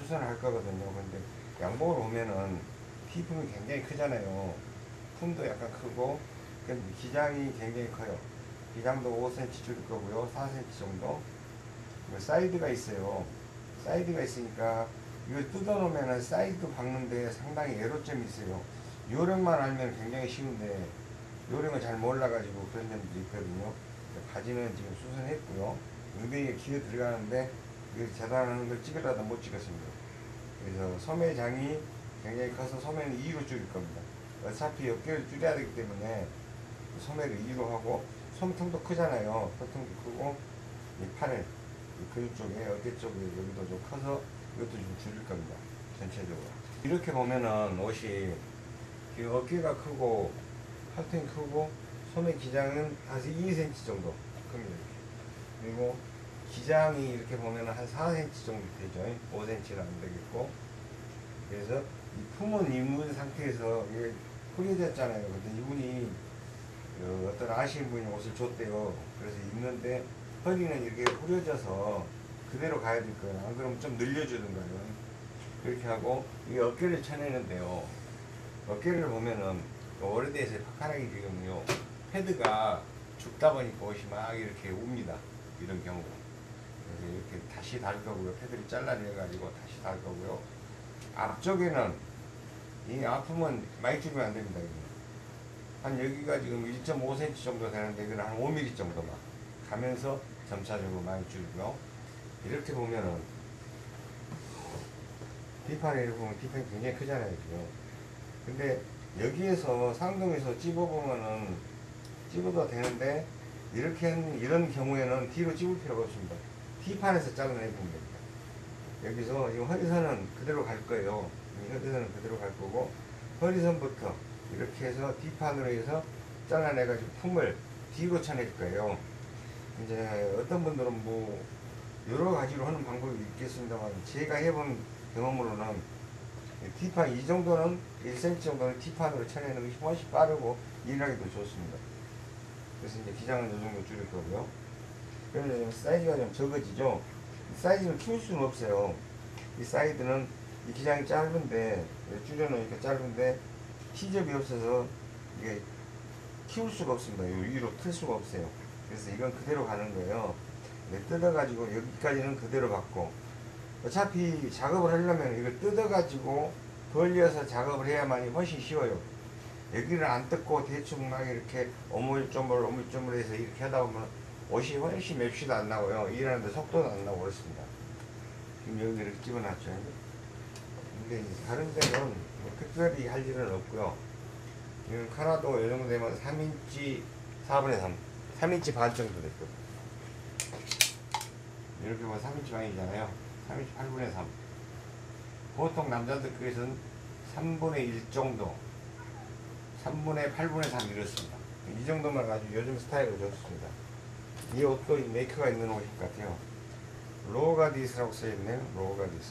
수선을 할 거거든요. 근데 양복을 보면은 T품이 굉장히 크잖아요. 품도 약간 크고, 기장이 굉장히 커요. 기장도 5cm 줄일 거고요. 4cm 정도. 사이드가 있어요. 사이드가 있으니까 이걸 뜯어놓으면 사이드 박는데 상당히 애로점이 있어요. 요령만 알면 굉장히 쉬운데 요령을 잘 몰라가지고 그런 점도 있거든요. 바지는 지금 수선했고요. 엉덩이에 기어 들어가는데 이거 재단하는 걸 찍으려다 못 찍었습니다. 그래서 소매장이 굉장히 커서 소매는 2로 줄일 겁니다. 어차피 어깨를 줄여야 되기 때문에 소매를 2로 하고, 솜통도 크잖아요. 솜통도 크고, 이 팔을 이 근육 쪽에, 어깨 쪽에 여기도 좀 커서 이것도 좀 줄일 겁니다. 전체적으로. 이렇게 보면은 옷이 어깨가 크고 팔통이 크고 소매 기장은 한 2cm 정도 큽니다. 그리고 기장이 이렇게 보면은 한 4cm 정도 되죠. 5cm는 안 되겠고. 그래서 이 품은 입은 상태에서 이게 후려졌잖아요. 근데 이분이 어떤 아시는 분이 옷을 줬대요. 그래서 입는데 허리는 이렇게 후려져서 그대로 가야 될 거예요. 안 그러면 좀 늘려주든가요. 그렇게 하고 이 어깨를 쳐내는데요. 어깨를 보면은 오래돼서 파카락이 지금요 패드가 춥다 보니까 옷이 막 이렇게 웁니다. 이런 경우. 그래서 이렇게 다시 달 거고요. 패드를 잘라내가지고 다시 달 거고요. 앞쪽에는 이 아픔은 많이 줄이면 안 됩니다. 한 여기가 지금 1.5cm 정도 되는데 이거는 한 5mm 정도만 가면서 점차적으로 많이 줄이고요. 이렇게 보면은 뒷판에 이렇게 보면 뒷판이 굉장히 크잖아요. 지금. 근데 여기에서 상동에서 찝어보면은 찝어도 되는데 이렇게 이런 경우에는 뒤로 찝을 필요가 없습니다. T판에서 잘라내면 됩니다. 여기서 이 허리선은 그대로 갈 거예요. 이 허리선은 그대로 갈 거고, 허리선부터 이렇게 해서 D판으로 해서 잘라내가지고 품을 뒤로 쳐낼 거예요. 이제 어떤 분들은 뭐 여러 가지로 하는 방법이 있겠습니다만, 제가 해본 경험으로는 D판 이 정도는 1cm 정도는 D판으로 쳐내는 것이 훨씬 빠르고 일하기도 좋습니다. 그래서 이제 기장은 이 정도 줄일 거고요. 그러면 사이즈가 좀 적어지죠. 사이즈를 키울 수는 없어요. 이 사이드는 이 기장이 짧은데, 줄여놓으니까 짧은데 T접이 없어서 이게 키울 수가 없습니다. 요 위로 틀 수가 없어요. 그래서 이건 그대로 가는 거예요. 뜯어가지고 여기까지는 그대로 갖고, 어차피 작업을 하려면 이걸 뜯어가지고 벌려서 작업을 해야만이 훨씬 쉬워요. 여기를 안 뜯고 대충 막 이렇게 오물조물 해서 이렇게 하다 보면 옷이 훨씬 맵시도 안 나고요. 일하는데 속도도 안 나고 그렇습니다. 지금 여기 이렇게 집어놨죠. 근데 다른 데는 뭐 특별히 할 일은 없고요. 이건 카라도 이 정도 되면 3인치 4분의 3, 3인치 반 정도 됐고, 이렇게 보면 3인치 반이잖아요. 3인치 8분의 3. 보통 남자들 그것은 3분의 1 정도, 3분의 8분의 3 이렇습니다. 이 정도만 가지고 요즘 스타일로 좋습니다. 이 옷도 메이커가 있는 옷일 것 같아요. 로가디스라고 써있네요. 로가디스.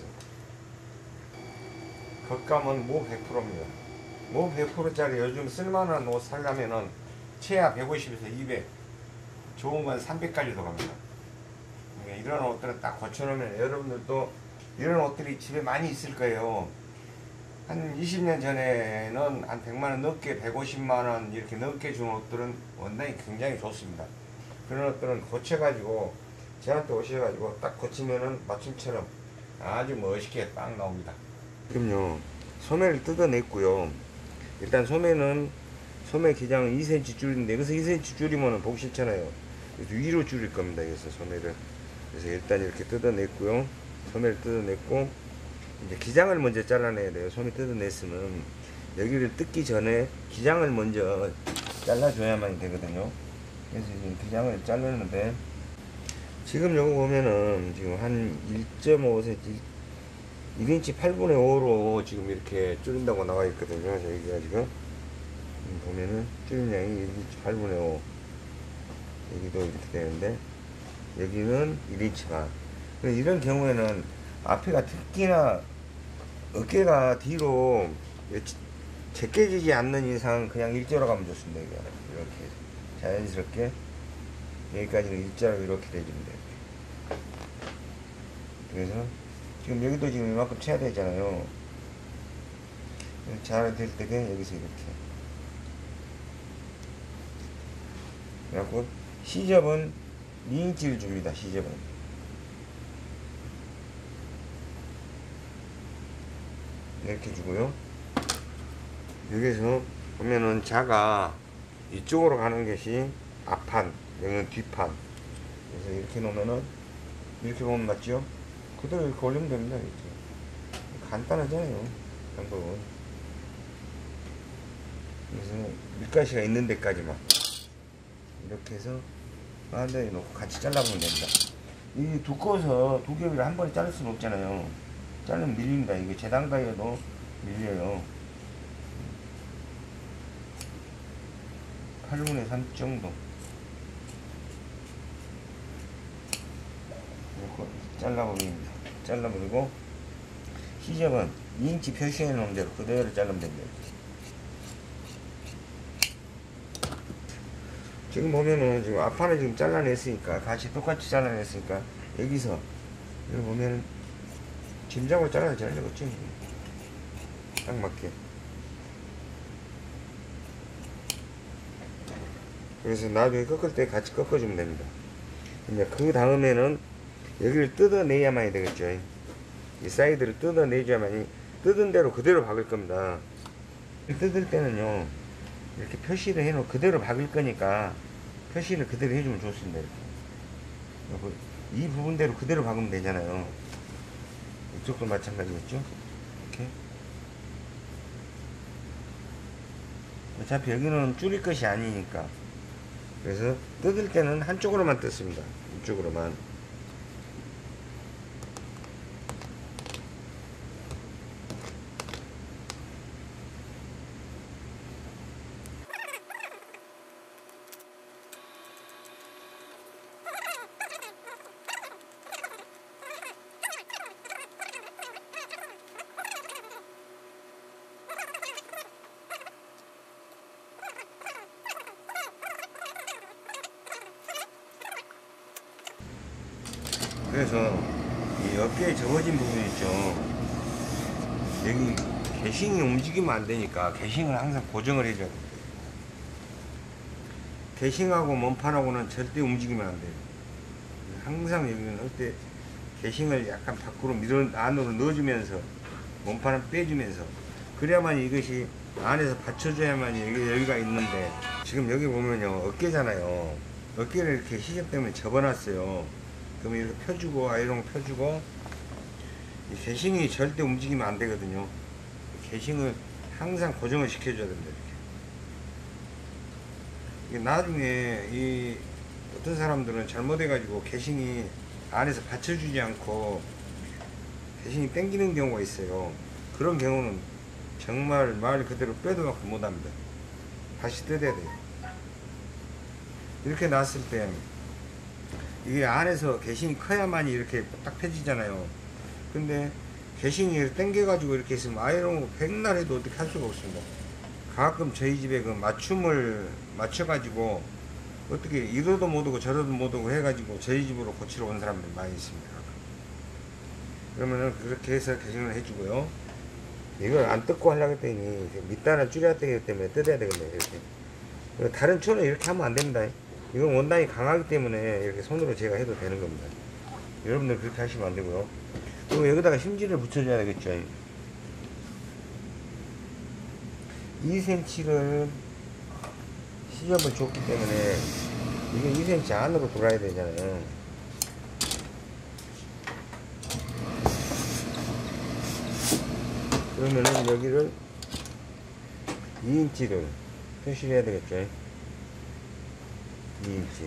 겉감은 모 100%입니다. 모 100%짜리 요즘 쓸만한 옷 살려면은 최하 150에서 200, 좋은 건 300까지도 갑니다. 그러니까 이런 옷들은 딱 고쳐놓으면, 여러분들도 이런 옷들이 집에 많이 있을 거예요. 한 20년 전에는 한 100만원 넘게, 150만원 이렇게 넘게 준 옷들은 원단이 굉장히 좋습니다. 그런 옷들은 고쳐가지고 저한테 오셔가지고 딱 고치면은 맞춤처럼 아주 멋있게 딱 나옵니다. 그럼요, 소매를 뜯어냈고요. 일단 소매는 소매 기장은 2cm 줄인데, 여기서 2cm 줄이면은 보기 싫잖아요. 그래서 위로 줄일 겁니다. 그래서 소매를, 그래서 일단 이렇게 뜯어냈고요. 소매를 뜯어냈고, 이제 기장을 먼저 잘라내야 돼요. 소매 뜯어냈으면 여기를 뜯기 전에 기장을 먼저 잘라줘야만 되거든요. 그래서 지금 기장을 자르는데, 지금 요거 보면은 지금 한 1.5cm, 1인치 8분의 5로 지금 이렇게 줄인다고 나와 있거든요. 여기가 지금 보면은 줄인 양이 1인치 8분의 5, 여기도 이렇게 되는데 여기는 1인치 반. 이런 경우에는 앞에가 특히나 어깨가 뒤로 제껴지지 않는 이상 그냥 일자로 가면 좋습니다. 이렇게 자연스럽게 여기까지는 일자로 이렇게 돼주면 돼요. 그래서 지금 여기도 지금 이만큼 쳐야 되잖아요. 잘 될 때는 여기서 이렇게. 그래갖고 시접은 2인치를 줍니다. 시접은 이렇게 주고요. 여기서 보면은 자가 이쪽으로 가는 것이 앞판, 여기는 뒷판. 그래서 이렇게 놓으면은 이렇게 보면 맞죠? 그대로 이렇게 올리면 됩니다. 이렇게 간단하잖아요, 방법은. 그래서 밑가시가 있는 데까지만 이렇게 해서 반대에 놓고 같이 잘라보면 됩니다. 이 두꺼워서 두 개를 한 번에 자를 수는 없잖아요. 자르면 밀립니다. 이게 재단가에도 밀려요. 8분의 3 정도 이렇게 잘라버립니다. 잘라버리고 시접은 2인치 표시해 놓은 대로 그대로 자르면 됩니다. 지금 보면은 지금 앞판을 지금 잘라냈으니까 같이 똑같이 잘라냈으니까 여기서 여기 보면은 짐작으로 잘라야 잘 되겠죠. 딱 맞게. 그래서 나중에 꺾을 때 같이 꺾어주면 됩니다. 이제 그 다음에는 여기를 뜯어내야만이 되겠죠. 이 사이드를 뜯어내줘야만이 뜯은 대로 그대로 박을 겁니다. 뜯을 때는요 이렇게 표시를 해놓고 그대로 박을 거니까 표시를 그대로 해주면 좋습니다. 이렇게 이 부분대로 그대로 박으면 되잖아요. 이쪽도 마찬가지겠죠. 이렇게 어차피 여기는 줄일 것이 아니니까. 그래서 뜯을 때는 한쪽으로만 뜯습니다. 이쪽으로만. 그래서 이 어깨에 접어진 부분 있죠. 여기 개싱이 움직이면 안 되니까 개싱을 항상 고정을 해줘야 됩니다. 개싱하고 몸판하고는 절대 움직이면 안 돼요. 항상 여기는 할 때 개싱을 약간 밖으로 안으로 넣어주면서 몸판을 빼주면서 그래야만 이것이 안에서 받쳐줘야만 여기가 있는데 지금 여기 보면요 어깨잖아요. 어깨를 이렇게 시접 때문에 접어놨어요. 그러면 이렇게 펴주고 아이롱 펴주고 이 개싱이 절대 움직이면 안 되거든요. 개싱을 항상 고정을 시켜줘야 됩니다. 이게 나중에 이 어떤 사람들은 잘못해가지고 개싱이 안에서 받쳐주지 않고 개싱이 땡기는 경우가 있어요. 그런 경우는 정말 말 그대로 빼도 막고 못합니다. 다시 뜯어야 돼요. 이렇게 놨을 때 이게 안에서 개싱이 커야만이 이렇게 딱 펴지잖아요. 근데 개싱이 당겨가지고 이렇게 있으면 아이롱으로 백날 해도 어떻게 할 수가 없습니다. 가끔 저희 집에 그 맞춤을 맞춰가지고 어떻게 이러도 못오고 저러도 못오고 해가지고 저희 집으로 고치러 온 사람들이 많이 있습니다. 그러면은 그렇게 해서 개싱을 해주고요. 이걸 안 뜯고 하려고 했더니 밑단을 줄여야 되기 때문에 뜯어야 되겠네요. 이렇게. 다른 초는 이렇게 하면 안 됩니다. 이건 원단이 강하기 때문에 이렇게 손으로 제가 해도 되는 겁니다. 여러분들 그렇게 하시면 안 되고요. 그리고 여기다가 심지를 붙여줘야 되겠죠. 2cm를 시접을 줬기 때문에 이게 2cm 안으로 돌아야 되잖아요. 그러면은 여기를 2인치를 표시를 해야 되겠죠. 2인치.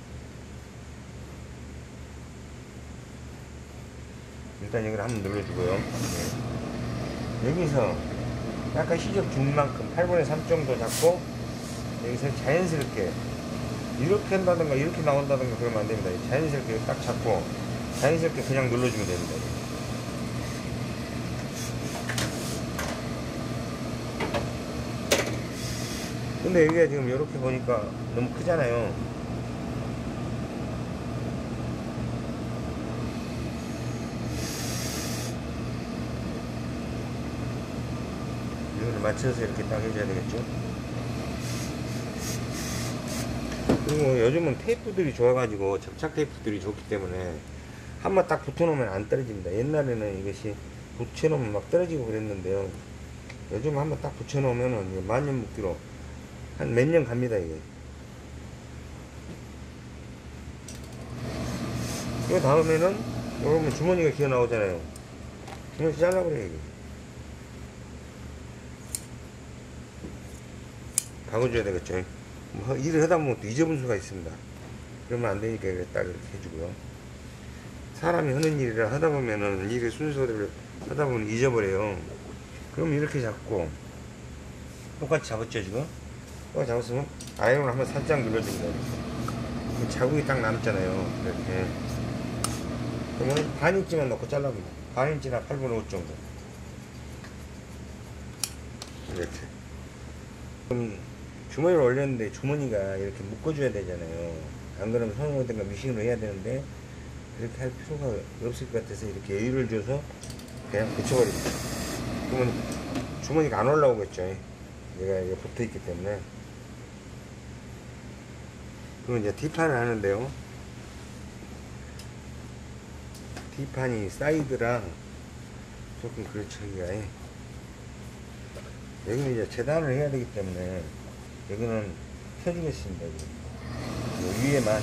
일단 여기를 한번 눌러주고요. 네. 여기서 약간 시접 준 만큼 8분의 3 정도 잡고 여기서 자연스럽게 이렇게 한다든가 이렇게 나온다든가 그러면 안 됩니다. 자연스럽게 딱 잡고 자연스럽게 그냥 눌러주면 됩니다. 근데 여기가 지금 이렇게 보니까 너무 크잖아요. 여기를 맞춰서 이렇게 딱 해줘야 되겠죠. 그리고 요즘은 테이프들이 좋아가지고 접착 테이프들이 좋기 때문에 한번 딱 붙여놓으면 안 떨어집니다. 옛날에는 이것이 붙여놓으면 막 떨어지고 그랬는데요. 요즘 한번 딱 붙여놓으면은 만년 묶기로 한 몇 년 갑니다. 이게. 그 다음에는 여러분 주머니가 기어 나오잖아요. 주머니 잘라버려요. 이게. 박아줘야 되겠죠. 뭐 일을 하다 보면 또 잊어본 수가 있습니다. 그러면 안 되니까 딱 이렇게 해주고요. 사람이 하는 일이라 하다 보면은 일의 순서를 하다 보면 잊어버려요. 그럼 이렇게 잡고 똑같이 잡았죠 지금? 똑같이 잡았으면 아이론을 한번 살짝 눌러줍니다. 이렇게. 자국이 딱 남잖아요. 이렇게. 그러면 반인치만 넣고 잘라봅니다. 반인치나 8분의 5 정도. 이렇게. 그럼 주머니를 올렸는데 주머니가 이렇게 묶어줘야 되잖아요. 안 그러면 손으로 어든가 미싱으로 해야 되는데 이렇게 할 필요가 없을 것 같아서 이렇게 여유를 줘서 그냥 붙여버립니다. 그러면 주머니가 안 올라오겠죠. 얘가 이게 붙어 있기 때문에. 그리고 이제 뒷판을 하는데요. 뒷판이 사이드랑 조금 그렇죠. 여기는 이제 재단을 해야 되기 때문에 여기는 펴주겠습니다. 여기. 위에만.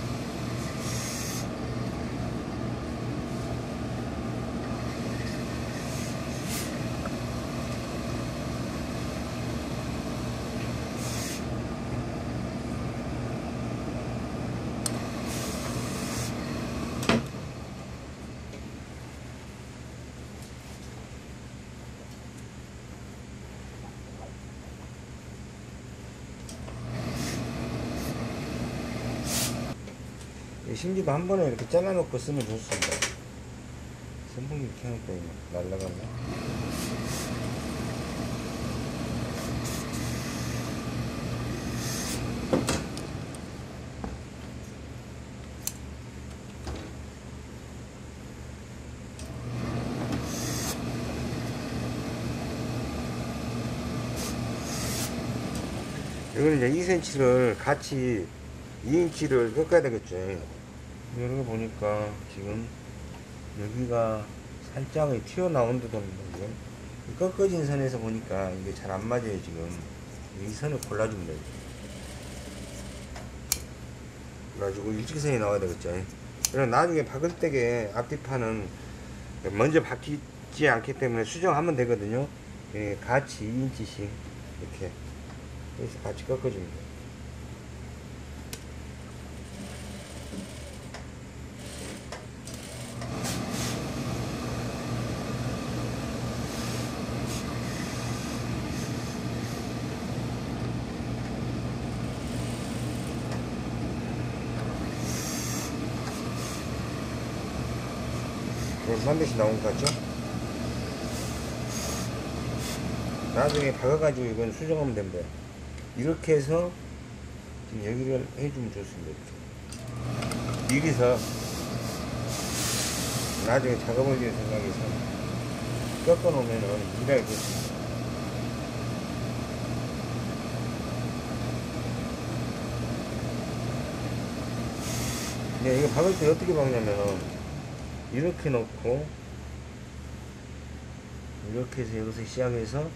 심지도 한 번에 이렇게 잘라놓고 쓰면 좋습니다. 선풍기 이렇게 해놓고 날라갔나? 이거는 이제 2cm를 같이 2인치를 꺾어야 되겠죠. 여기 보니까 지금 여기가 살짝 튀어나온 듯 합니다. 지금 꺾어진 선에서 보니까 이게 잘 안 맞아요. 지금 이 선을 골라줍니다. 그래가지고 일직선이 나와야 되겠죠. 그럼 나중에 박을 때에 앞뒤판은 먼저 박히지 않기 때문에 수정하면 되거든요. 예, 같이 2인치씩 이렇게 여기서 같이 꺾어줍니다. 반드시 나온 것 같죠? 나중에 박아가지고 이건 수정하면 됩니다. 이렇게 해서 지금 여기를 해주면 좋습니다. 이렇게. 미리서 나중에 작업을 위해 생각해서 꺾어 놓으면은 일하기 좋습니다. 네, 이거 박을 때 어떻게 박냐면은 이렇게 놓고 이렇게 해서 여기서 시작해서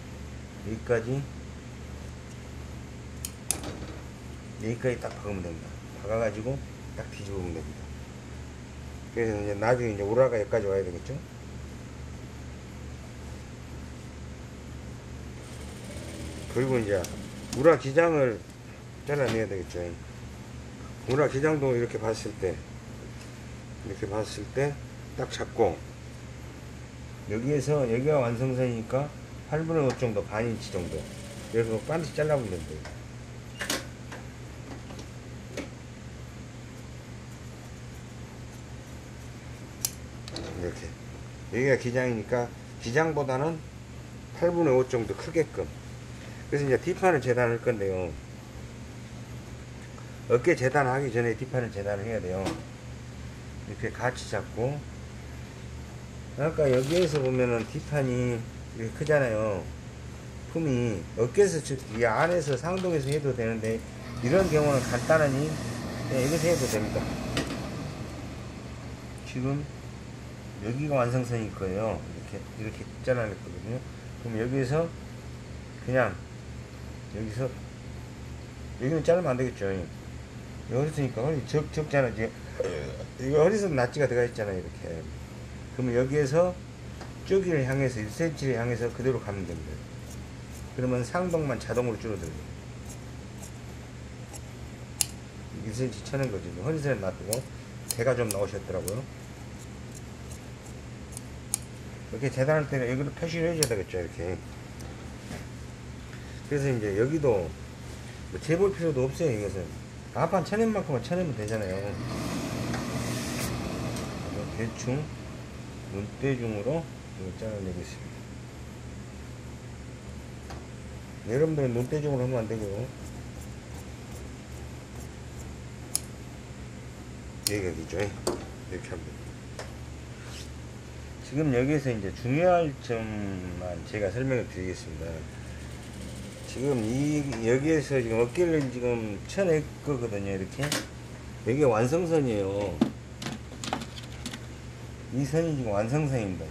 여기까지 딱 박으면 됩니다. 박아가지고 딱 뒤집으면 됩니다. 그래서 이제 나중에 이제 우라가 여기까지 와야 되겠죠. 그리고 이제 우라 기장을 잘라내야 되겠죠. 우라 기장도 이렇게 봤을 때 딱 잡고 여기에서 여기가 완성선이니까 8분의 5 정도, 반인치 정도 그래서 반드시 잘라보면 됩니다. 이렇게 여기가 기장이니까 기장보다는 8분의 5 정도 크게끔. 그래서 이제 뒷판을 재단할 건데요. 어깨 재단하기 전에 뒷판을 재단을 해야 돼요. 이렇게 같이 잡고, 아까 여기에서 보면은 뒷판이 이렇게 크잖아요. 품이 어깨에서 이 안에서 상동에서 해도 되는데 이런 경우는 간단하니 여기서 해도 됩니다. 지금 여기가 완성선일 거예요. 이렇게 잘라냈거든요. 그럼 여기서 그냥 여기는 자르면 안 되겠죠. 허리선이니까 허리 적잖아. 이거 허리선 낫지가 들어가 있잖아요. 이렇게. 그러면 여기에서 저기를 향해서 1cm를 향해서 그대로 가면 됩니다. 그러면 상동만 자동으로 줄어들어요. 1cm 쳐는 거죠. 허리선에 놔두고 대가 좀 나오셨더라고요. 이렇게 재단할 때는 여기로 표시를 해줘야 되겠죠. 이렇게. 그래서 이제 여기도 뭐 재볼 필요도 없어요. 이것은 앞판 쳐낸 만큼은 쳐내면 되잖아요. 대충 눈대중으로 이거 잘라내겠습니다. 여러분들은 눈대중으로 하면 안 되고요. 여기죠. 이렇게 하면 됩니다. 지금 여기에서 이제 중요할 점만 제가 설명을 드리겠습니다. 지금 여기에서 지금 어깨를 지금 쳐낼 거거든요. 이렇게. 여기가 완성선이에요. 이 선이 지금 완성선입니다.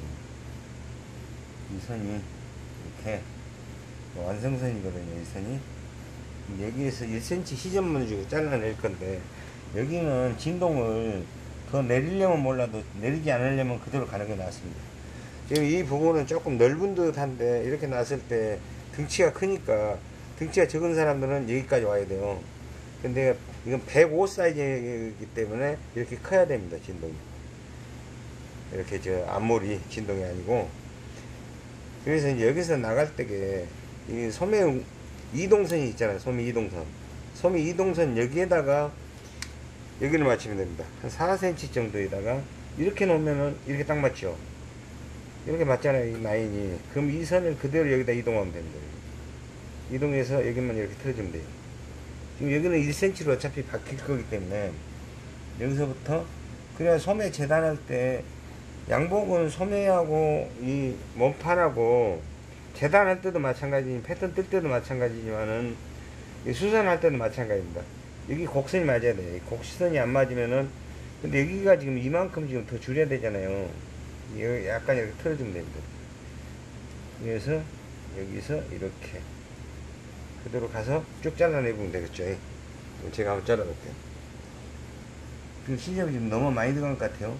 이 선이 이렇게 완성선이거든요. 이 선이. 여기에서 1cm 시접만 주고 잘라낼 건데 여기는 진동을 더 내리려면 몰라도 내리지 않으려면 그대로 가는 게 낫습니다. 지금 이 부분은 조금 넓은 듯 한데 이렇게 놨을 때 등치가 크니까 등치가 적은 사람들은 여기까지 와야 돼요. 근데 이건 105 사이즈이기 때문에 이렇게 커야 됩니다. 진동이 이렇게 앞머리 진동이 아니고. 그래서 이제 여기서 나갈 때게 이 소매 이동선이 있잖아요. 소매 이동선 여기에다가 여기를 맞추면 됩니다. 한 4cm 정도에다가 이렇게 놓으면은 이렇게 딱 맞죠. 이렇게 맞잖아요. 이 라인이. 그럼 이 선을 그대로 여기다 이동하면 됩니다. 이동해서 여기만 이렇게 틀어주면 돼요. 지금 여기는 1cm로 어차피 바뀔 거기 때문에 여기서부터 그래야 소매 재단할 때 양복은 소매하고 이 몸판하고 재단할 때도 마찬가지, 패턴 뜰 때도 마찬가지지만은 수선할 때도 마찬가지입니다. 여기 곡선이 맞아야 돼요. 이 곡선이 안 맞으면은, 근데 여기가 지금 이만큼 지금 더 줄여야 되잖아요. 여기 약간 이렇게 틀어주면 됩니다. 그래서 여기서 이렇게 그대로 가서 쭉 잘라내보면 되겠죠. 제가 한번 잘라볼게요. 지금 시접이 지금 너무 많이 들어간 것 같아요.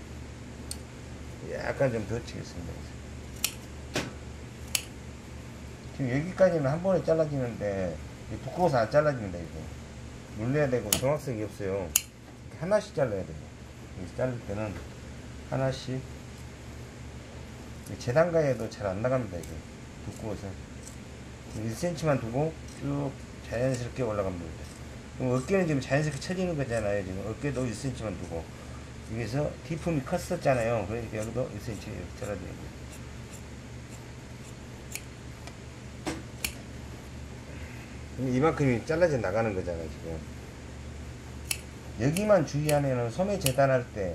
약간 좀 더 치겠습니다. 지금 여기까지는 한 번에 잘라지는데 부끄러워서 안 잘라집니다. 이거 눌러야 되고 정확성이 없어요. 하나씩 잘라야 돼요. 여기서 자를 때는 하나씩. 재단가에도 잘 안 나갑니다. 이게 두꺼워서 1cm만 두고 쭉 자연스럽게 올라갑니다. 그럼 어깨는 지금 자연스럽게 쳐지는 거잖아요. 지금 어깨도 1cm만 두고 여기서 D품이 컸었잖아요. 그러니까 여기도 1cm 이렇게 잘라줘야 돼요. 이만큼이 잘라져 나가는 거잖아요. 지금 여기만 주의하면은 소매 재단할 때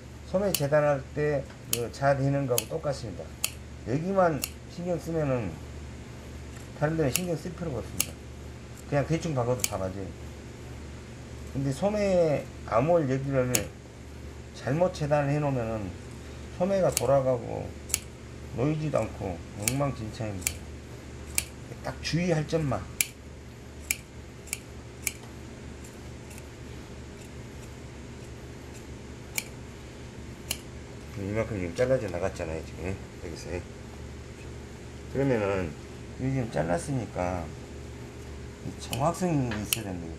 그 자되는 거하고 똑같습니다. 여기만 신경 쓰면은 다른 데는 신경 쓸 필요가 없습니다. 그냥 대충 박아도 다 맞아요. 근데 소매 암홀 여기를 잘못 재단을 해 놓으면은 소매가 돌아가고 놓이지도 않고 엉망진창입니다. 딱 주의할 점만. 이만큼 지금 잘라져 나갔잖아요. 지금 여기서. 그러면은 여기 지금 잘랐으니까 정확성이 있어야 됩니다.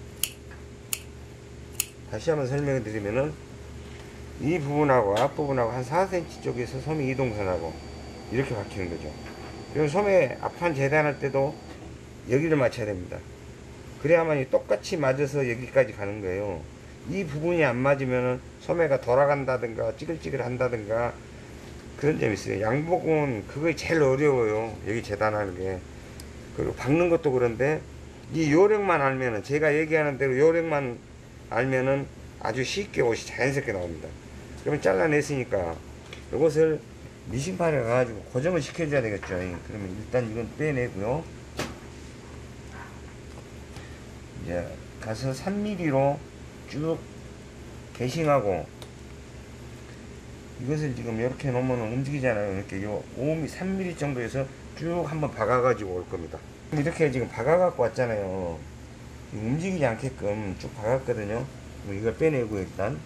다시 한번 설명해 드리면은 이 부분하고 앞부분하고 한 4cm 쪽에서 소매 이동선하고 이렇게 박히는 거죠. 그리고 소매 앞판 재단할 때도 여기를 맞춰야 됩니다. 그래야만 똑같이 맞아서 여기까지 가는 거예요. 이 부분이 안 맞으면은 소매가 돌아간다든가 찌글찌글 한다든가 그런 점이 있어요. 양복은 그게 제일 어려워요. 여기 재단하는 게. 그리고 박는 것도 그런데 이 요령만 알면은, 제가 얘기하는 대로 요령만 알면은 아주 쉽게 옷이 자연스럽게 나옵니다. 그러면 잘라냈으니까 이것을 미싱판에 가가지고 고정을 시켜줘야 되겠죠. 그러면 일단 이건 빼내고요. 이제 가서 3mm로 쭉 게싱하고, 이것을 지금 이렇게 놓으면 움직이잖아요. 이렇게 요 5mm, 3mm 정도에서 쭉 한번 박아가지고 올 겁니다. 이렇게 지금 박아갖고 왔잖아요. 움직이지 않게끔 쭉 박았거든요. 이걸 빼내고 일단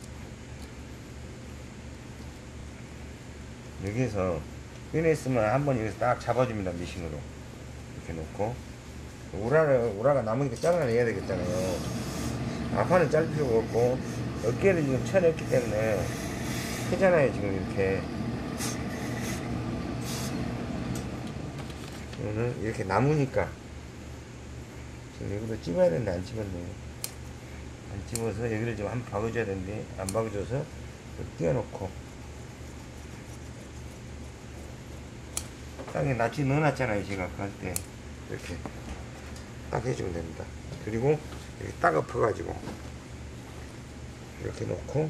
여기에서 빼냈으면 한번 여기서 딱 잡아줍니다. 미싱으로 이렇게 놓고, 우라가 남으니까 잘라내야 되겠잖아요. 앞판은 자를 필요가 없고 어깨를 지금 쳐냈기 때문에 크잖아요. 지금 이렇게 오늘 이렇게 남으니까 지금 여기도 찝어야 되는데 안 찝었네요. 안 찝어서 여기를 좀 한번 박아줘야 되는데 안 박아줘서 띄워놓고, 땅에 낫지 넣어놨잖아요. 제가 아까 할 때 이렇게 딱 해주면 됩니다. 그리고 이렇게 딱 엎어가지고 이렇게 놓고,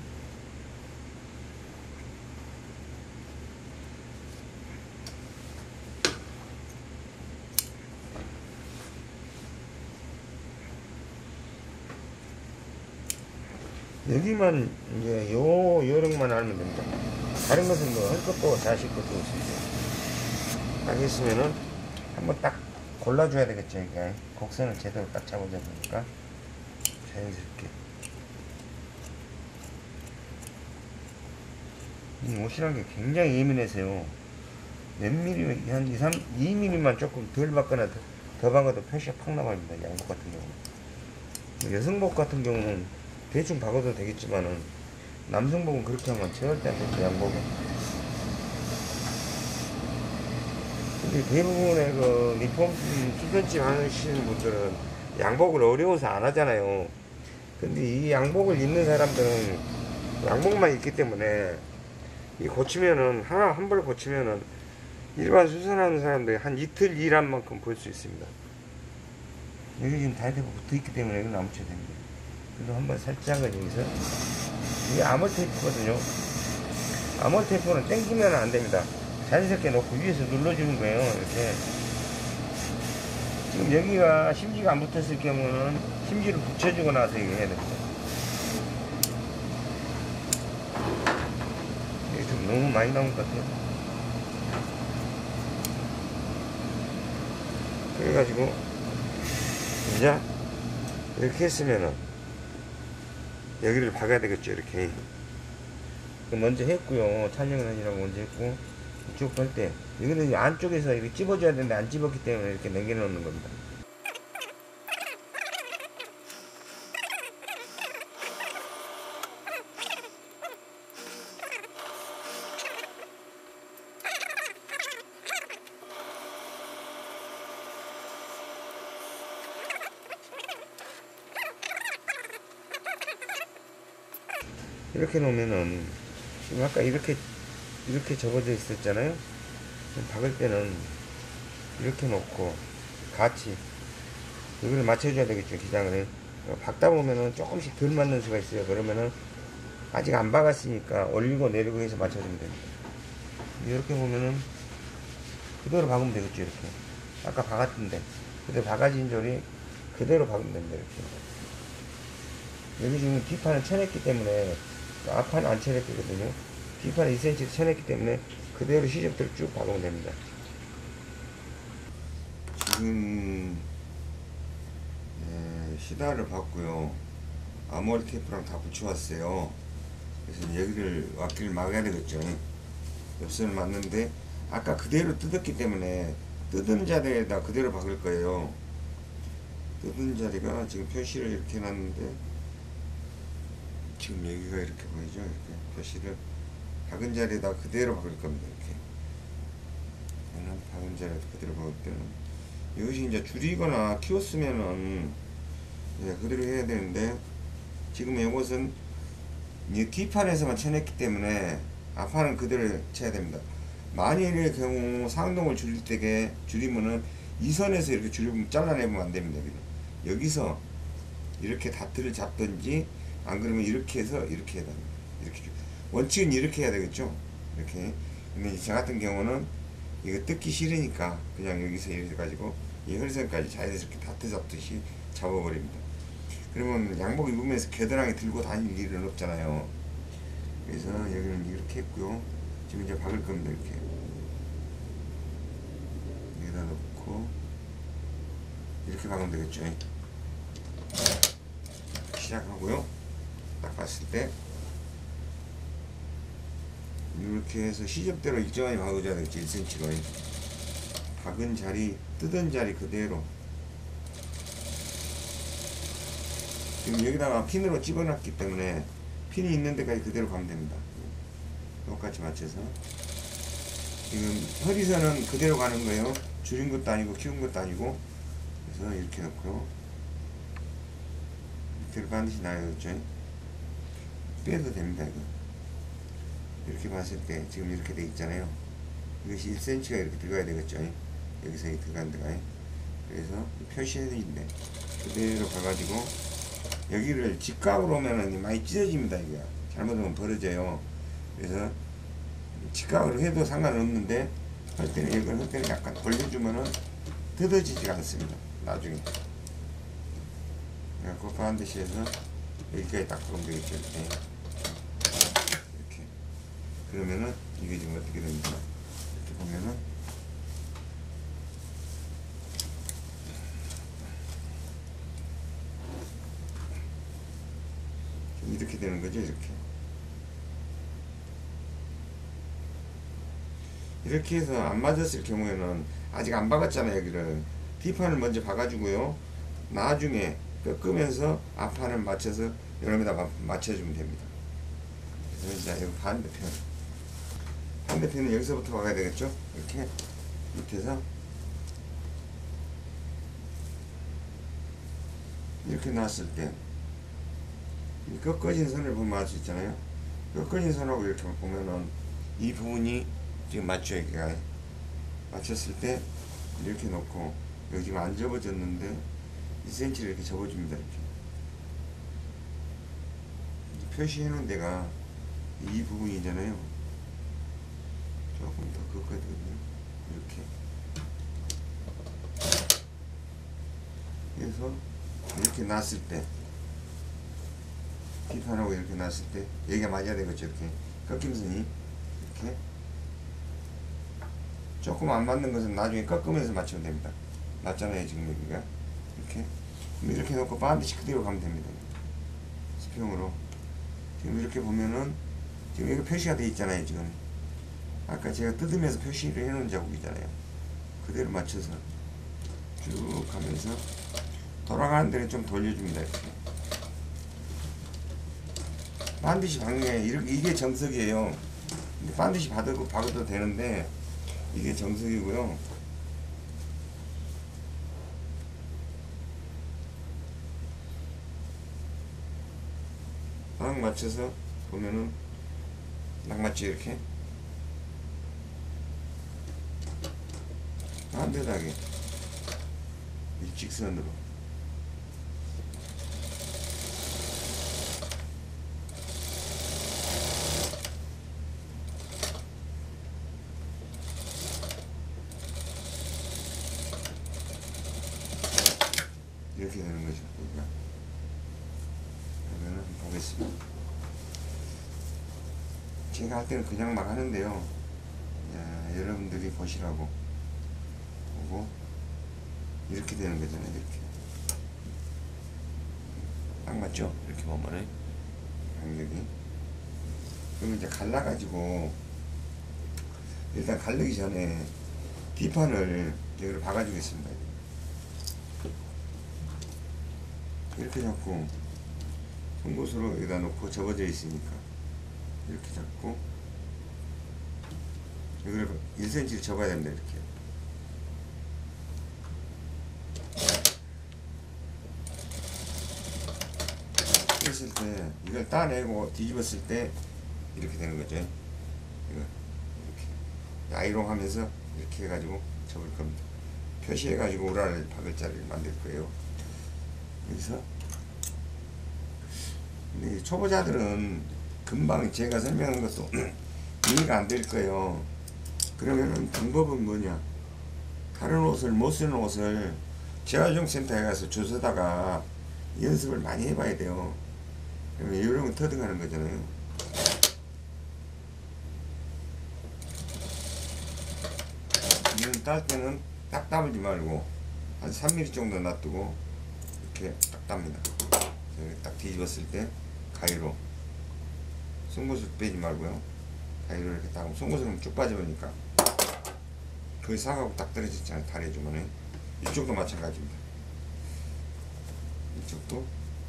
여기만 이제 요령만 알면 됩니다. 다른 것은 뭐 할 것도 다 하실 것도 없습니다. 딱 했으면은 한번 딱 골라줘야 되겠죠. 이게 곡선을 제대로 딱 잡아줘야 되니까 자연스럽게. 이 옷이란 게 굉장히 예민해서요. 몇 미리, 한 2mm만 조금 덜 받거나 더 박아도 표시가 팍 나갑니다. 양복 같은 경우는. 여성복 같은 경우는 대충 박아도 되겠지만은 남성복은 그렇게 하면 절대 안 되죠. 양복은. 근데 대부분의 그 리폼 수편집 하시는 분들은 양복을 어려워서 안 하잖아요. 근데 이 양복을 입는 사람들은 양복만 입기 때문에 이 고치면은 한 벌 고치면은 일반 수선하는 사람들이 한 이틀 일한 만큼 볼 수 있습니다. 여기 지금 다이대가 붙어 있기 때문에 여기 남쳐야 됩니다. 그래서 한번 살짝은 여기서, 이게 아몰 테이프거든요. 아몰 테이프는 당기면 안 됩니다. 자연스럽게 놓고 위에서 눌러주는 거예요. 이렇게. 지금 여기가 심지가 안 붙었을 경우는 심지를 붙여주고 나서 이거 해야 됩니다. 이게 좀 너무 많이 나온 것 같아요. 그래가지고 이제 이렇게 했으면은 여기를 박아야 되겠죠. 이렇게 먼저 했고요. 촬영을 하느라고 먼저 했고, 이쪽 할 때 여기는 안쪽에서 이렇게 찝어줘야 되는데 안 찝었기 때문에 이렇게 남겨놓는 겁니다. 이렇게 놓으면은 지금 아까 이렇게 접어져 있었잖아요. 박을 때는 이렇게 놓고 같이 여기를 맞춰줘야 되겠죠. 기장을 박다 보면은 조금씩 덜 맞는 수가 있어요. 그러면은 아직 안 박았으니까 올리고 내리고 해서 맞춰주면 됩니다. 이렇게 보면은 그대로 박으면 되겠죠. 이렇게 아까 박았던데 그대로 박아진 조리 그대로 박으면 됩니다. 이렇게 여기 지금 뒷판을 쳐냈기 때문에 앞판은 안 쳐냈거든요. 뒷판을 2cm 쳐냈기 때문에 그대로 시접대로 쭉 박으면 됩니다. 지금 시다를 봤고요. 아몰 테이프랑 다 붙여왔어요. 그래서 여기를 왁기를 막아야 되겠죠. 옆선을 맞는데 아까 그대로 뜯었기 때문에 뜯은 자리에다 그대로 박을 거예요. 뜯은 자리가 지금 표시를 이렇게 해놨는데 지금 여기가 이렇게 보이죠? 이렇게 표시를 박은 자리에다 그대로 박을 겁니다. 이렇게 박은 자리에다 그대로 박을 때는 이것이 이제 줄이거나 키웠으면은 그대로 해야 되는데 지금 이것은 이 뒷판에서만 쳐냈기 때문에 앞판은 그대로 쳐야 됩니다. 만일의 경우 상동을 줄이면은 이 선에서 이렇게 줄이면 잘라내면 안 됩니다. 여기서 이렇게 다트를 잡든지 안 그러면 이렇게 해서 이렇게 해야 됩니다. 이렇게 원칙은 이렇게 해야 되겠죠. 이렇게. 근데 저 같은 경우는 이거 뜯기 싫으니까 그냥 여기서 이렇게 가지고 이 혈선까지 자연스럽게 다트 잡듯이 잡아버립니다. 그러면 양복 입으면서 겨드랑이 들고 다닐 일은 없잖아요. 그래서 여기는 이렇게 했고요. 지금 이제 박을 겁니다. 이렇게 여기다 넣고 이렇게 박으면 되겠죠. 시작하고요. 딱 봤을 때 이렇게 해서 시접대로 일정하게 박아줘야 되겠죠. 1cm로 박은 자리, 뜯은 자리 그대로. 지금 여기다가 핀으로 집어놨기 때문에 핀이 있는 데까지 그대로 가면 됩니다. 똑같이 맞춰서. 지금 허리선은 그대로 가는 거예요. 줄인 것도 아니고 키운 것도 아니고. 그래서 이렇게 넣고요. 밑에를 반드시 놔야겠죠. 빼도 됩니다. 이거. 이렇게 봤을 때 지금 이렇게 돼 있잖아요. 이것이 1cm가 이렇게 들어가야 되겠죠. 여기서 들어간 데가. 그래서 표시해드린데 그대로 가가지고 여기를 직각으로 오면은 많이 찢어집니다. 이게 잘못하면 벌어져요. 그래서 직각으로 해도 상관없는데 할 때는 이걸 할 때는 약간 돌려주면은 뜯어지지가 않습니다. 나중에. 그래서 반드시 해서 여기까지 딱 보면 되겠죠. 이렇게. 그러면은 이게 지금 어떻게 됩니까? 이렇게 보면은 이렇게 되는 거죠. 이렇게 해서 안 맞았을 경우에는 아직 안 박았잖아요. 여기를 D판을 먼저 박아주고요. 나중에 꺾으면서 앞판을 맞춰서 여기다 맞춰주면 됩니다. 그래서 이제 여기 반대편은 여기서부터 박아야 되겠죠. 이렇게 밑에서 이렇게 놨을 때 이 꺾어진 선을 보면 알 수 있잖아요. 꺾어진 선하고 이렇게 보면은 이 부분이 지금 맞죠. 여기가 맞췄을 때 이렇게 놓고 여기 지금 안 접어졌는데 2cm를 이렇게 접어줍니다. 이렇게 표시해 놓은 데가 이 부분이잖아요. 조금 더 꺾어야 되거든요. 이렇게 해서 이렇게 놨을 때 D판하고 이렇게 놨을 때 여기가 맞아야 되겠죠. 이렇게 꺾임선이 이렇게 조금 안 맞는 것은 나중에 꺾으면서 맞추면 됩니다. 맞잖아요. 지금 여기가 이렇게 놓고 반드시 그대로 가면 됩니다. 수평으로 지금 이렇게 보면은 지금 여기 표시가 되어 있잖아요. 지금 아까 제가 뜯으면서 표시를 해놓은 자국이잖아요. 그대로 맞춰서 쭉 가면서 돌아가는 데는 좀 돌려줍니다. 이렇게 반드시 박는 게 이게 정석이에요. 반드시 박아도 되는데 이게 정석이고요. 딱 맞춰서 보면은 딱 맞죠. 이렇게 반듯하게 일직선으로 이렇게 되는 거죠. 그러면 보겠습니다. 제가 할 때는 그냥 막 하는데요. 여러분들이 보시라고 보고 이렇게 되는 거잖아요. 이렇게 딱 맞죠? 이렇게 보면은 간격이. 그럼 이제 갈라가지고 일단 갈르기 전에 D판을 여기를 박아주겠습니다. 이렇게 잡고 송곳으로 여기다 놓고 접어져 있으니까 이렇게 잡고 여기를 1cm를 접어야 됩니다. 이렇게 했을 때 이걸 따내고 뒤집었을 때 이렇게 되는 거죠. 이거 이렇게 아이롱 하면서 이렇게 해가지고 접을 겁니다. 표시해가지고 우라를 박을 자리를 만들 거예요. 여기서 근데 초보자들은 금방 제가 설명한 것도 이해가 안 될 거예요. 그러면은 방법은 뭐냐, 다른 옷을 못 쓰는 옷을 재활용센터에 가서 주워다가 연습을 많이 해봐야 돼요. 그러면 이런 거 터득하는 거잖아요. 이런 딸 때는 딱 담지 말고 한 3mm 정도 놔두고 이렇게 딱 답니다. 딱 뒤집었을 때 가위로 송곳을 빼지 말고요. 가위로 이렇게 딱 송곳을 쭉 빠져버리니까 거의 사가고 딱 떨어졌잖아요. 다려주면은 이쪽도 마찬가지입니다. 이쪽도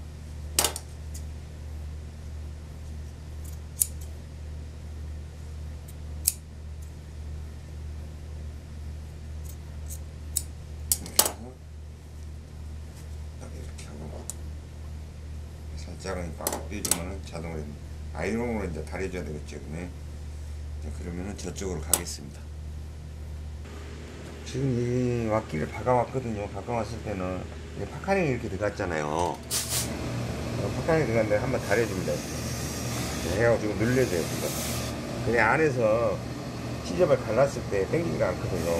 이렇게 하고 살짝은 빡 빼주면은 자동으로 아이롱으로 이제 다려줘야 되겠죠. 그러면은 저쪽으로 가겠습니다. 지금 이 왁기를 박아왔거든요. 박아왔을 때는 이제 파카링이 이렇게 들어갔잖아요. 파카링이 들어갔는데 한번 다려줍니다. 해가지고 늘려줘요. 그냥 안에서 시접을 갈랐을 때 당기지가 않거든요.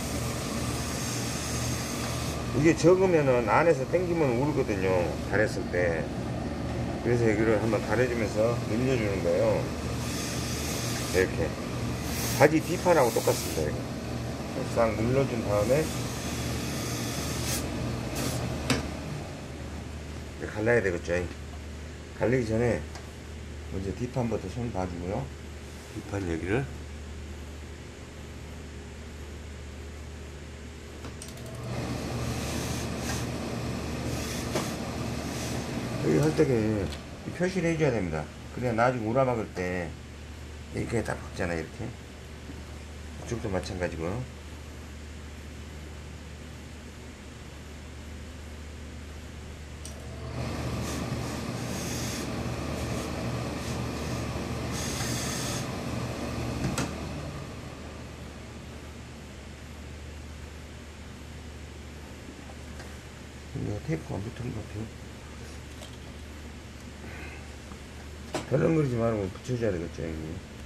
이게 적으면은 안에서 당기면 울거든요. 다렸을 때. 그래서 여기를 한번 다려주면서 늘려주는 거예요. 이렇게. 바지 뒷판하고 똑같습니다. 이렇게. 싹 눌러준 다음에 갈라야 되겠죠. 갈리기 전에 먼저 뒷판부터 손 봐주고요. 뒷판 여기를 여기 할 때에 표시를 해줘야 됩니다. 그래야 나중에 우라 막을 때 이렇게 딱 박잖아요. 이렇게 이쪽도 마찬가지고요. 테이프가 안 붙은 것 같아요. 덜렁거리지 말고 붙여줘야 되겠죠, 여기.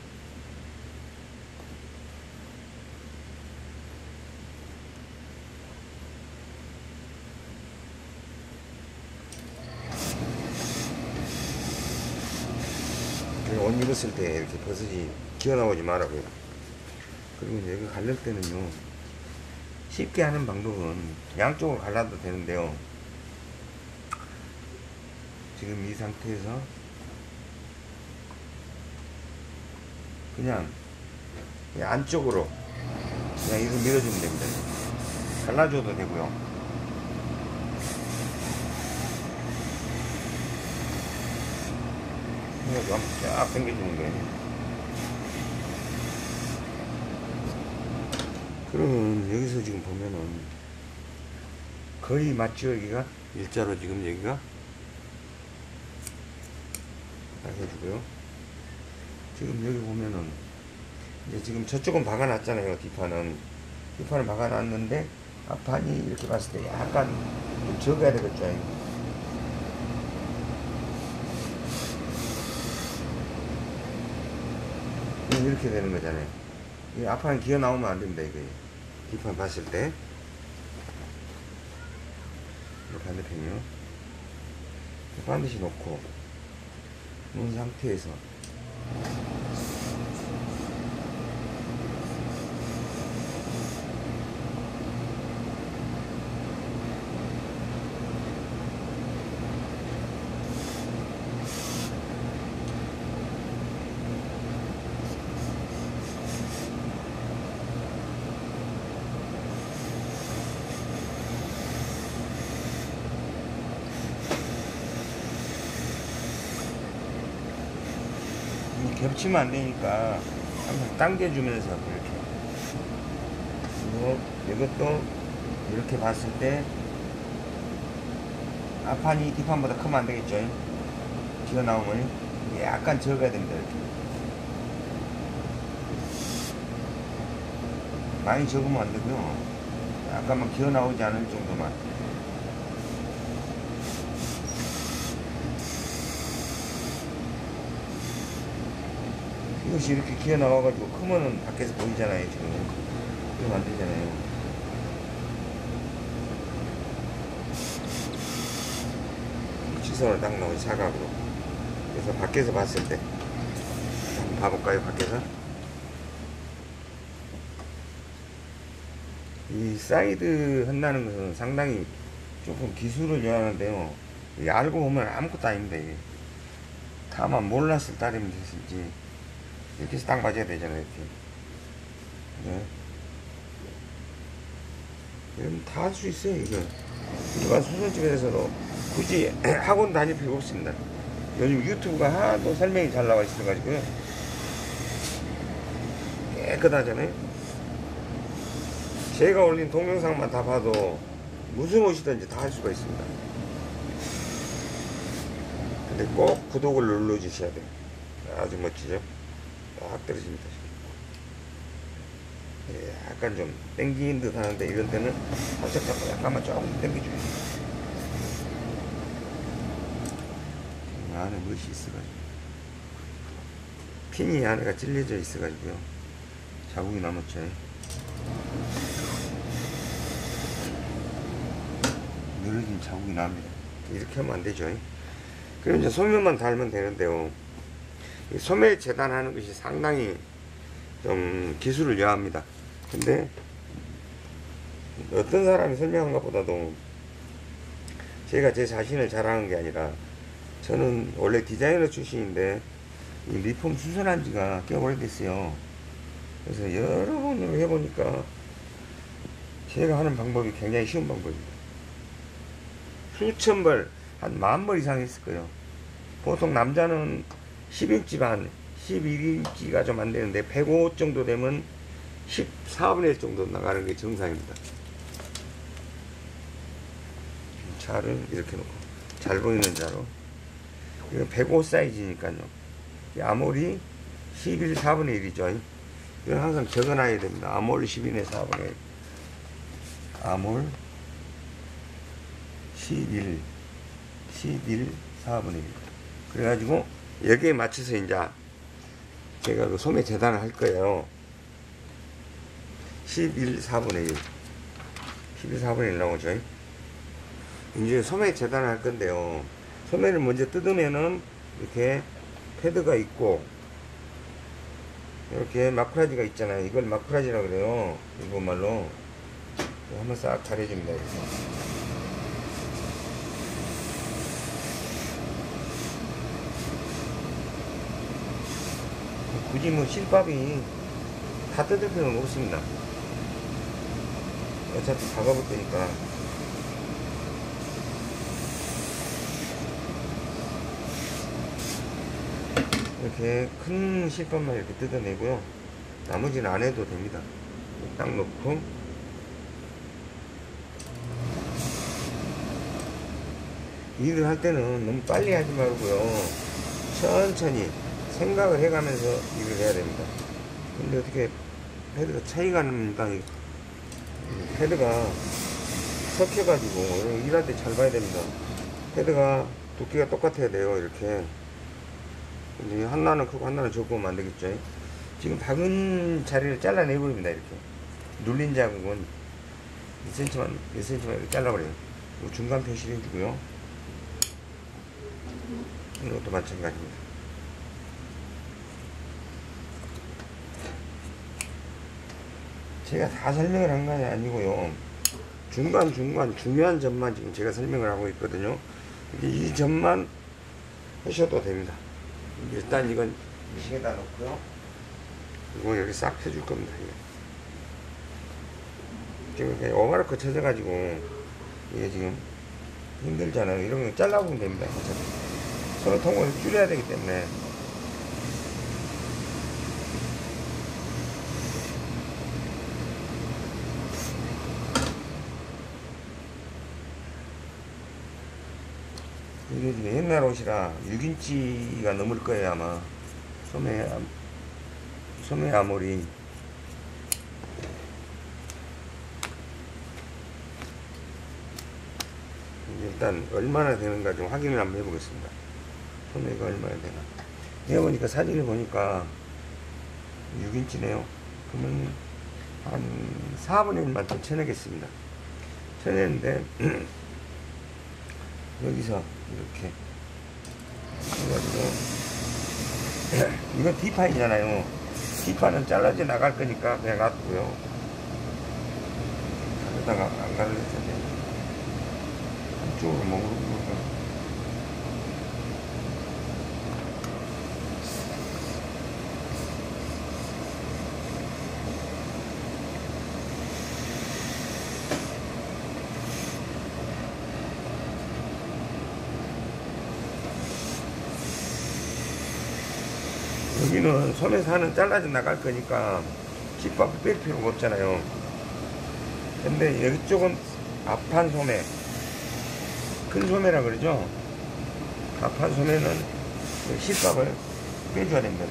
옷 입었을 때 이렇게 버섯이 기어나오지 말라고요. 그리고 이제 여기 갈릴 때는요, 쉽게 하는 방법은 양쪽으로 갈라도 되는데요. 지금 이 상태에서 그냥 안쪽으로 그냥 이렇게 밀어주면 됩니다. 갈라줘도 되고요. 이렇게 한번 쫙 당겨주는 거예요. 그러면 여기서 지금 보면은 거의 맞죠? 여기가 일자로 지금 여기가 딱 해주고요. 지금 여기 보면은 이제 지금 저쪽은 박아놨잖아요. 뒷판을 박아놨는데 앞판이 이렇게 봤을 때 약간 좀 적어야 되겠죠. 이렇게 되는 거잖아요. 이 앞판 기어 나오면 안 됩니다. 이게 뒷판 봤을 때 반대편이요. 반드시 놓고 놓은 상태에서 겹치면 안 되니까 항상 당겨주면서 이렇게. 그리고 이것도 이렇게 봤을 때 앞판이 뒷판보다 크면 안 되겠죠. 튀어나오면 이게 약간 적어야 됩니다. 이렇게 많이 적으면 안 되고요. 약간만 기어 나오지 않을 정도만. 이것이 이렇게 기어 나와가지고 크면은 밖에서 보이잖아요. 지금 그러면 안 되잖아요. 일직선으로 딱 나오죠, 사각으로. 그래서 밖에서 봤을 때 한번 봐볼까요? 밖에서 이 사이드 한다는 것은 상당히 조금 기술을 요하는데요. 이게 알고 보면 아무것도 아닙니다. 이게 다만 몰랐을 따름이 됐을지 이렇게 해서 딱 맞아야 되잖아요. 이렇게. 네. 이러면 다 할 수 있어요. 이거 일반 소설집에서도 굳이 학원 다닐 필요 없습니다. 요즘 유튜브가 하도 설명이 잘 나와 있어가지고요. 깨끗하잖아요. 제가 올린 동영상만 다 봐도 무슨 옷이든지 다 할 수가 있습니다. 근데 꼭 구독을 눌러주셔야 돼요. 아주 멋지죠? 딱 떨어집니다. 예, 약간 좀 땡긴 듯 하는데 이런 때는 살짝 잡고 약간만 조금 땡겨줘요. 안에 멋이 있어가지고 핀이 안에가 찔려져 있어가지고요. 자국이 남았죠. 늘어진 자국이 납니다. 이렇게 하면 안 되죠. 그럼 이제 소매만 달면 되는데요. 소매 재단하는 것이 상당히 좀 기술을 요합니다. 근데 어떤 사람이 설명한 것보다도 제가 제 자신을 자랑하는 게 아니라 저는 원래 디자이너 출신인데 이 리폼 수선한 지가 꽤 오래됐어요. 그래서 여러 번으로 해보니까 제가 하는 방법이 굉장히 쉬운 방법입니다. 수천 벌, 한 10,000벌 이상 했을 거예요. 보통 남자는 10인치 반, 11인치가 좀 안 되는데 105 정도 되면 14분의 1 정도 나가는 게 정상입니다. 자를 이렇게 놓고 잘 보이는 자로. 이거 105 사이즈니까요. 아몰이 11 4분의 1이죠. 이건 항상 적어놔야 됩니다. 아몰 11의 4분의 1. 아몰 11 4분의 1. 그래가지고 여기에 맞춰서 이제 제가 그 소매 재단을 할 거예요. 11 4분의 1. 11 4분의 1 나오죠. 이제 소매 재단을 할 건데요. 소매를 먼저 뜯으면은 이렇게 패드가 있고 이렇게 마크라지가 있잖아요. 이걸 마크라지라고 그래요. 일본말로. 한번 싹 가려줍니다. 이렇게. 굳이 뭐 실밥이 다 뜯을 필요는 없습니다. 어차피 박아볼 테니까. 이렇게 큰 실밥만 이렇게 뜯어내고요. 나머지는 안 해도 됩니다. 딱 놓고 일을 할 때는 너무 빨리 하지 말고요. 천천히 생각을 해가면서 일을 해야 됩니다. 근데 어떻게 패드가 차이가 납니다. 패드가 섞여가지고 일할 때 잘 봐야 됩니다. 패드가 두께가 똑같아야 돼요. 이렇게. 근데 하나는 크고 하나는 적으면 안 되겠죠. 지금 박은 자리를 잘라내버립니다. 이렇게 눌린 자국은 2cm만 이렇게 잘라버려요. 중간 표시를 해주고요. 이것도 마찬가지입니다. 제가 다 설명을 한 건 아니고요. 중간 중요한 점만 지금 제가 설명을 하고 있거든요. 이 점만 하셔도 됩니다. 일단 이건 미싱에다 놓고요. 그리고 여기 싹 펴줄 겁니다. 지금 어마로 거쳐져가지고 이게 지금 힘들잖아요. 이런 거 잘라보면 됩니다. 서로 통을 줄여야 되기 때문에. 이게 지금 옛날 옷이라 6인치가 넘을 거예요. 아마 소매 아몰이. 일단 얼마나 되는가 좀 확인을 한번 해보겠습니다. 소매가 얼마나 되나. 해보니까 사진을 보니까 6인치네요. 그러면 한 4분의 1만 더 쳐내겠습니다. 쳐내는데 여기서 이렇게 그래가지고 이건 D판이잖아요. D판은 잘라져 나갈 거니까 그냥 놔두고요. 가르다가 안 가르칠 텐데 한쪽으로 먹는 거가. 여기는 소매에서 하는 잘라져 나갈 거니까 깃밥을 뺄 필요가 없잖아요. 근데 여기 쪽은 앞판 소매, 큰 소매라 그러죠. 앞판 소매는 깃밥을 빼줘야 됩니다.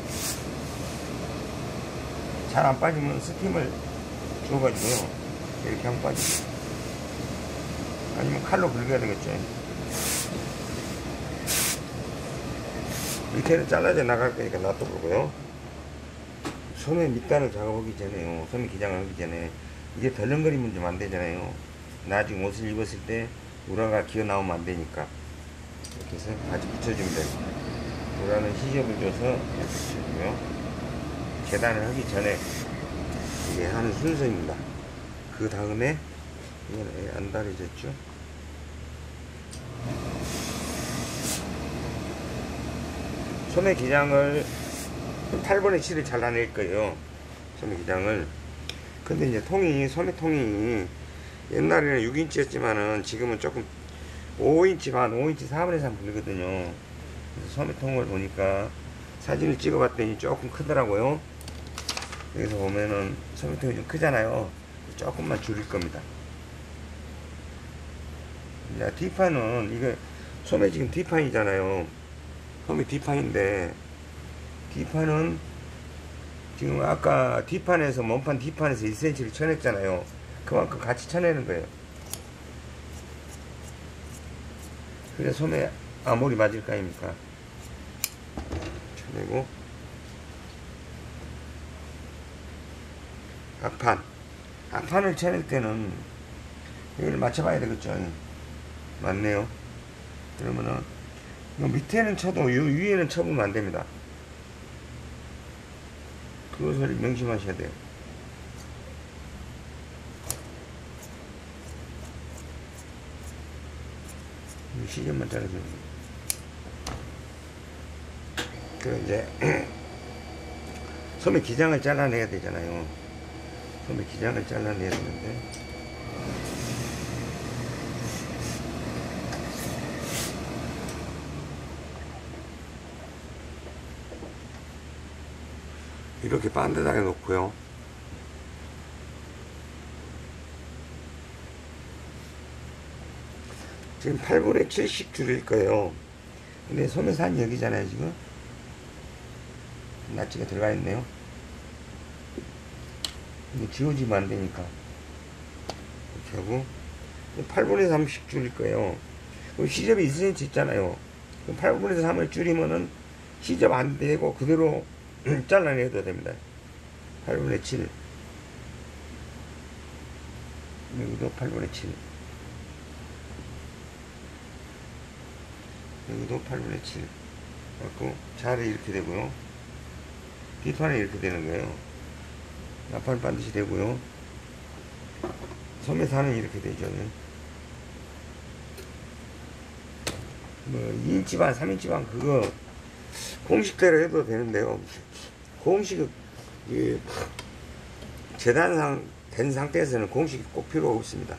잘 안 빠지면 스팀을 줘가지고요. 이렇게 하면 빠지고, 아니면 칼로 긁어야 되겠죠. 밑에는 잘라져 나갈 거니까 놔둬보고요. 소매 밑단을 작업하기 전에요. 소매 기장을 하기 전에 이게 덜렁거리면 좀 안 되잖아요. 나중에 옷을 입었을 때 우라가 기어 나오면 안 되니까 이렇게 해서 같이 붙여주면 됩니다. 우라는 시접을 줘서 이렇게 붙여주고요. 계단을 하기 전에 이게 하는 순서입니다. 그 다음에 이건 안 다려졌죠. 소매 기장을 8분의 7을 잘라낼 거예요. 소매 기장을. 근데 이제 소매통이 옛날에는 6인치였지만은 지금은 조금 5인치 반, 5인치 4분의 3 불리거든요. 그래서 소매통을 보니까 사진을 찍어봤더니 조금 크더라고요. 여기서 보면은 소매통이 좀 크잖아요. 조금만 줄일 겁니다. 자, D판은 이거 소매 지금 D판이잖아요. 소매 D판인데 D판은 지금 아까 D판에서 몸판 D판에서 1cm를 쳐냈잖아요. 그만큼 같이 쳐내는 거예요. 그래 소매 아무리 맞을 거 아닙니까? 쳐내고 앞판을 쳐낼 때는 여기를 맞춰봐야 되겠죠. 맞네요. 그러면은 밑에는 쳐도 위에는 쳐보면 안 됩니다. 그것을 명심하셔야 돼요. 시접만 잘라주는 거예요. 그 이제 소매 기장을 잘라내야 되잖아요. 소매 기장을 잘라내야 되는데 이렇게 반듯하게 놓고요. 지금 8분의 7씩 줄일 거예요. 근데 소매산이 여기잖아요. 지금 낫지가 들어가 있네요. 근데 지워지면 안 되니까 이렇게 하고 8분의 3씩 줄일 거예요. 그럼 시접이 1cm 있잖아요. 그럼 8분의 3을 줄이면은 시접 안 되고 그대로 잘라내도 됩니다. 8분의 7 여기도 8분의 7 여기도 8분의 7 갖고 자리 이렇게 되고요. 뒷판에 이렇게 되는 거예요. 앞판은 반드시 되고요. 소매산은 이렇게 되죠. 뭐 2인치 반 3인치 반 그거 공식대로 해도 되는데요. 공식 재단상 된 상태에서는 공식이 꼭 필요가 없습니다.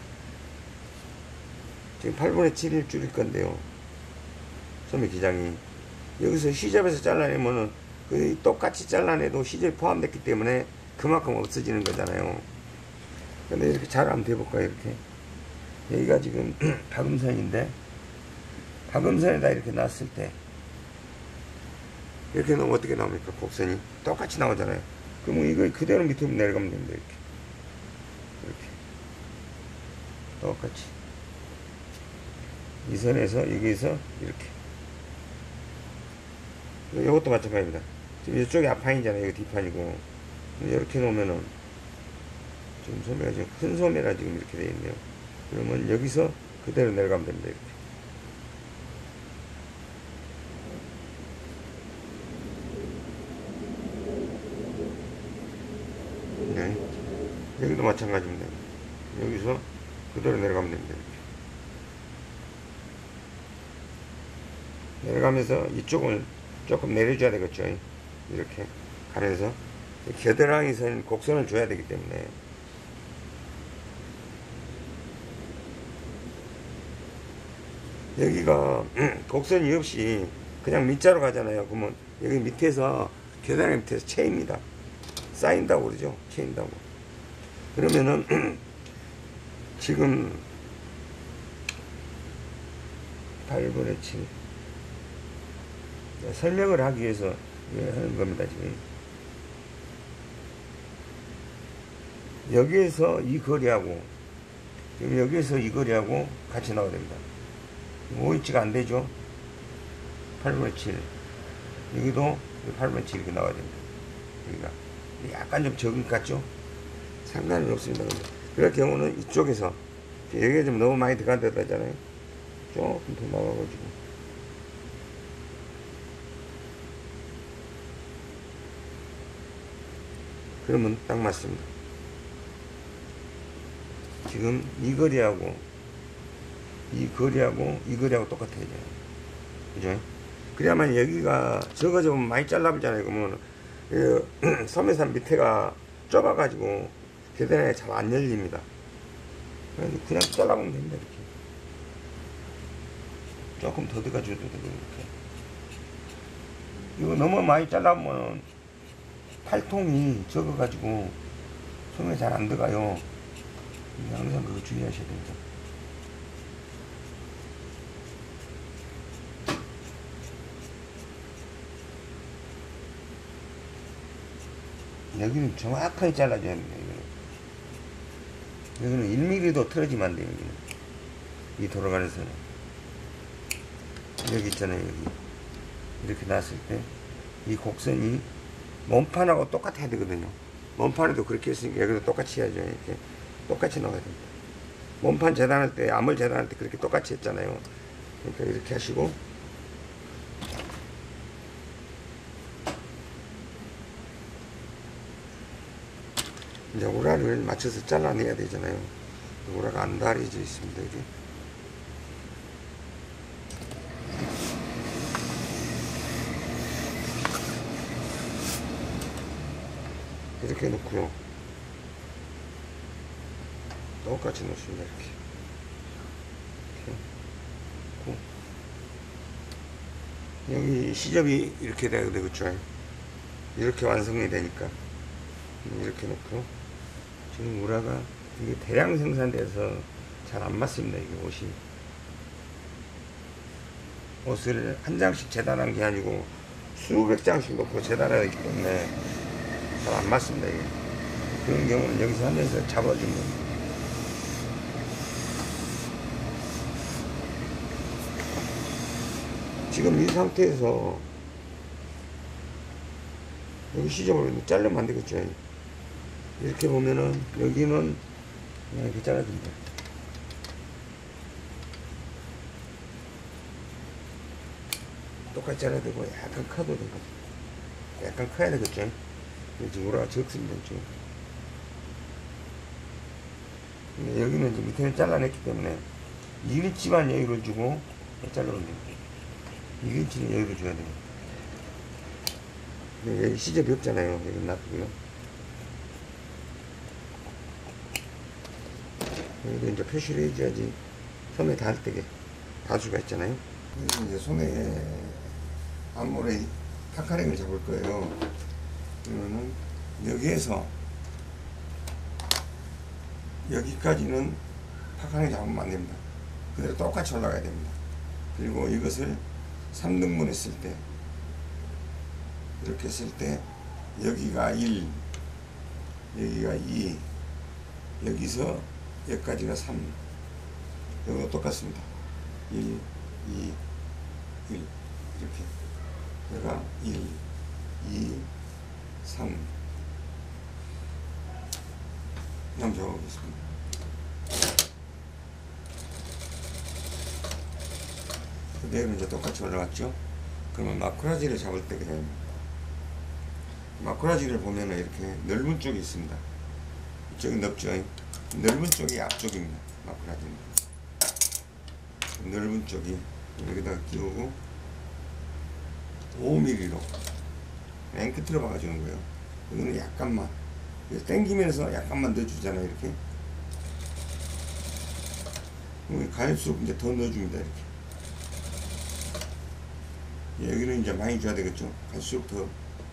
지금 8분의 7을 줄일 건데요. 소매 기장이 여기서 시접에서 잘라내면은 똑같이 잘라내도 시접이 포함됐기 때문에 그만큼 없어지는 거잖아요. 근데 이렇게 잘 한번 해볼까요? 이렇게 여기가 지금 박음선인데 박음선에다 이렇게 놨을 때 이렇게 넣으면 어떻게 나옵니까? 곡선이 똑같이 나오잖아요. 그러면 이거 그대로 밑으로 내려가면 됩니다. 이렇게 똑같이 이 선에서 여기서 이렇게 이것도 마찬가지입니다. 지금 이쪽이 앞판이잖아요. 여기 뒷판이고 이렇게 놓으면은 지금 소매가 지금 큰 소매라 지금 이렇게 되어 있네요. 그러면 여기서 그대로 내려가면 됩니다. 이렇게 여기도 마찬가지입니다. 여기서 그대로 내려가면 됩니다. 이렇게. 내려가면서 이쪽을 조금 내려줘야 되겠죠. 이렇게 가면서 겨드랑이 선 곡선을 줘야 되기 때문에 여기가 곡선이 없이 그냥 밑자로 가잖아요. 그러면 여기 밑에서 겨드랑이 밑에서 채입니다. 쌓인다고 그러죠. 채인다고. 그러면은 지금 8분의 7 설명을 하기 위해서 하는 겁니다. 지금 여기에서 이 거리하고 여기에서 이 거리하고 같이 나와야 됩니다. 오일치가 안 되죠. 8분의 7 여기도 8분의 7 이렇게 나와야 됩니다. 여기가 약간 좀 적은 것 같죠? 상관은 없습니다. 그럴 경우는 이쪽에서 여기가 좀 너무 많이 들어간다 했잖아요. 조금 더 나와가지고 그러면 딱 맞습니다. 지금 이 거리하고 이 거리하고 이 거리하고 똑같아요. 그죠? 그래야만 여기가 저거 좀 많이 잘라보잖아요. 그러면 소매산 밑에가 좁아가지고 계단에 잘 안 열립니다. 그냥 잘라보면 됩니다. 이렇게 조금 더 들어가줘도 되고 이렇게. 이거 너무 많이 잘라보면 팔통이 적어가지고 소매 잘 안 들어가요. 항상 그거 주의하셔야 됩니다. 여기는 정확하게 잘라줘야 됩니다. 여기는 1mm도 틀어지면 안 돼요. 여기는. 이 돌아가는 선은. 여기 있잖아요. 여기. 이렇게 놨을 때 이 곡선이 몸판하고 똑같아야 되거든요. 몸판에도 그렇게 했으니까 여기도 똑같이 해야죠. 이렇게 똑같이 넣어야 됩니다. 몸판 재단할 때, 암을 재단할 때 그렇게 똑같이 했잖아요. 그러니까 이렇게 하시고 이제 우라를 맞춰서 잘라내야 되잖아요. 우라가 안 다려져 있습니다. 이게. 이렇게 놓고요. 똑같이 놓습니다. 이렇게. 여기 시접이 이렇게 돼야 되겠죠. 이렇게 완성이 되니까. 이렇게 놓고. 지금 우라가 이게 대량 생산돼서 잘 안 맞습니다. 이게 옷이. 옷을 한 장씩 재단한 게 아니고 수백 장씩 놓고 재단하기 때문에 잘 안 맞습니다. 이게. 그런 경우는 여기서 하면서 잡아주면 지금 이 상태에서 여기 시접을 자르면 안 되겠죠. 이렇게 보면은 여기는 그냥 이렇게 잘라줍니다. 똑같이 잘라야 되고 약간 커도 되고 약간 커야 되겠죠. 지금 우라가 적습니다. 지금. 근데 여기는 이제 밑에는 잘라냈기 때문에 1인치만 여유를 주고 잘라면 됩니다. 1인치는 여유를 줘야 됩니다. 여기 시접이 없잖아요. 여기 놔두고요. 여기도 이제 표시를 해줘야지 손에 닿을 때게 닿을 수가 있잖아요. 여기 이제 손에 앞머리에 파카랭을 잡을 거예요. 그러면은 여기에서 여기까지는 파카랭 잡으면 안 됩니다. 그대로 똑같이 올라가야 됩니다. 그리고 이것을 3등분 했을 때 이렇게 했을 때 여기가 1 여기가 2 여기서 여기까지가 3 여기도 똑같습니다. 1 2 1 이렇게 여기가 1 2 3 한번 적어보겠습니다. 그대로 이제 똑같이 올라갔죠. 그러면 마크라지를 잡을 때 그냥 마크라지를 보면은 이렇게 넓은 쪽이 있습니다. 저기 넓죠. 넓은 쪽이 앞쪽입니다. 마크라지는 넓은 쪽이 여기다가 끼우고 5mm로 맨 끝으로 박아주는 거예요. 이거는 약간만 당기면서 약간만 넣어주잖아요. 이렇게 갈수록 이제 더 넣어줍니다. 이렇게 여기는 이제 많이 줘야 되겠죠. 갈수록 더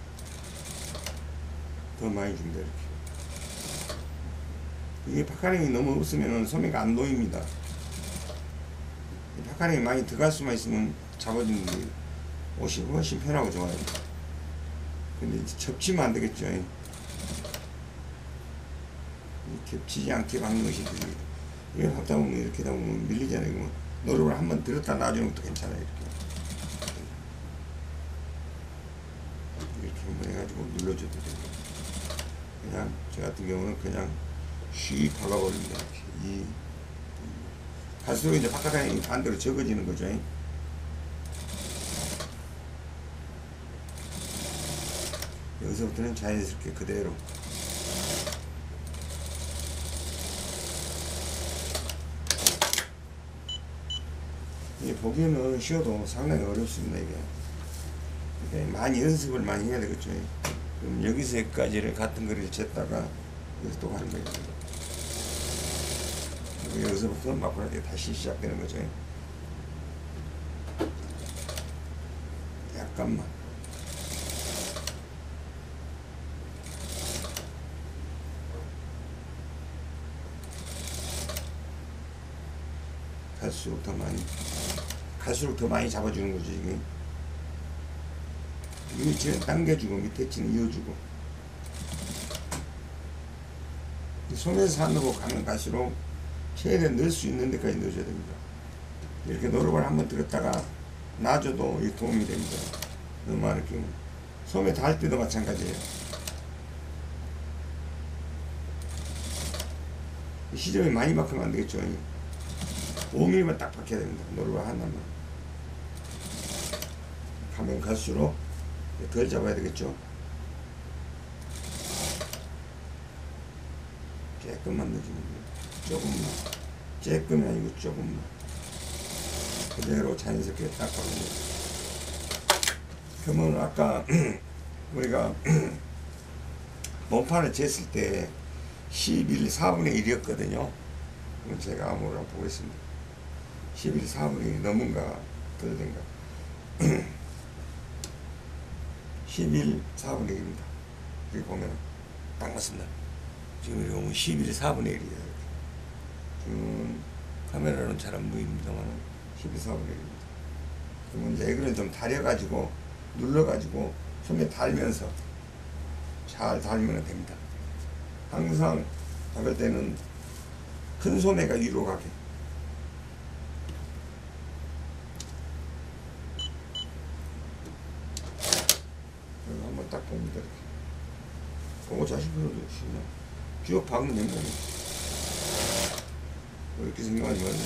많이 줍니다. 이렇게 이게 파카링이 너무 없으면 소매가 안 놓입니다. 파카링이 많이 들어갈 수만 있으면 잡아주는 게 옷이 훨씬 편하고 좋아요. 근데 이제 접치면 안 되겠죠. 겹치지 않게 박는 것이 이거 하다 보면 이렇게 하다 보면 밀리잖아요. 노력을 한번 들었다 놔주는 것도 괜찮아요. 이렇게 한번 해가지고 눌러줘도 되고, 그냥 저 같은 경우는 그냥 휘 박아버립니다. 이렇게 갈수록 이제 바깥에 반대로 적어지는 거죠. 여기서부터는 자연스럽게 그대로 이게 보기에는 쉬워도 상당히 어렵습니다. 이게 많이 연습을 많이 해야 되겠죠. 그럼 여기서 여기까지를 같은 거리를 쟀다가 여기서 또 하는 거예요. 여기서부터 마크라지가 다시 시작되는 거죠. 약간만 갈수록 더 많이 잡아주는 거죠. 이게 위치는 당겨주고 밑에 치는 이어주고, 소매 산으로 가면 갈수록 최대한 넣을 수 있는 데까지 넣어줘야 됩니다. 이렇게 노력을 한번 들었다가 놔줘도 이 도움이 됩니다. 너무 많을 경우 소매 닿을 때도 마찬가지예요. 시점이 많이 박히면 안 되겠죠. 5mm만 딱 박혀야 됩니다. 노루가 하나만. 가면 갈수록 덜 잡아야 되겠죠. 조금만 넣어주면 돼요. 조금만. 조금이 아니고 조금만. 그대로 자연스럽게 딱 박으면 돼요. 그러면 아까 우리가 몸판을 쟀을 때 11 4분의 1이었거든요. 그럼 제가 암호를 한번 보겠습니다. 11 4분의 1이 넘은가 덜 된가. 11 4분의 1입니다. 여기 보면 딱 맞습니다. 지금 이렇게 보면 11 4분의 1이에요. 지금 카메라는 잘 안 보입니다만 11 4분의 1입니다. 그러면 이제 이거를 좀 다려가지고 눌러가지고 손에 달면서 잘 달면 됩니다. 항상 박을 때는 큰 소매가 위로 가게. 그리고 한번 딱 봅니다. 이렇게. 그거 자신 필요도 없으면 쭉 박으면 됩니다. 이렇게 생각하지 말고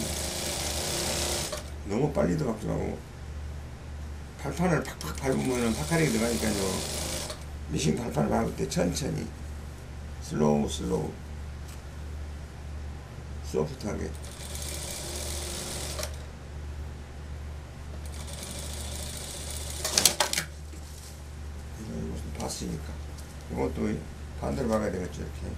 너무 빨리도 박지 말고 발판을 팍팍 밟으면 파카링이 들어가니까요. 미싱 발판을 밟을 때 천천히 슬로우 소프트하게. 이것은 봤으니까 이것도 반대로 박아야 되겠죠. 이렇게.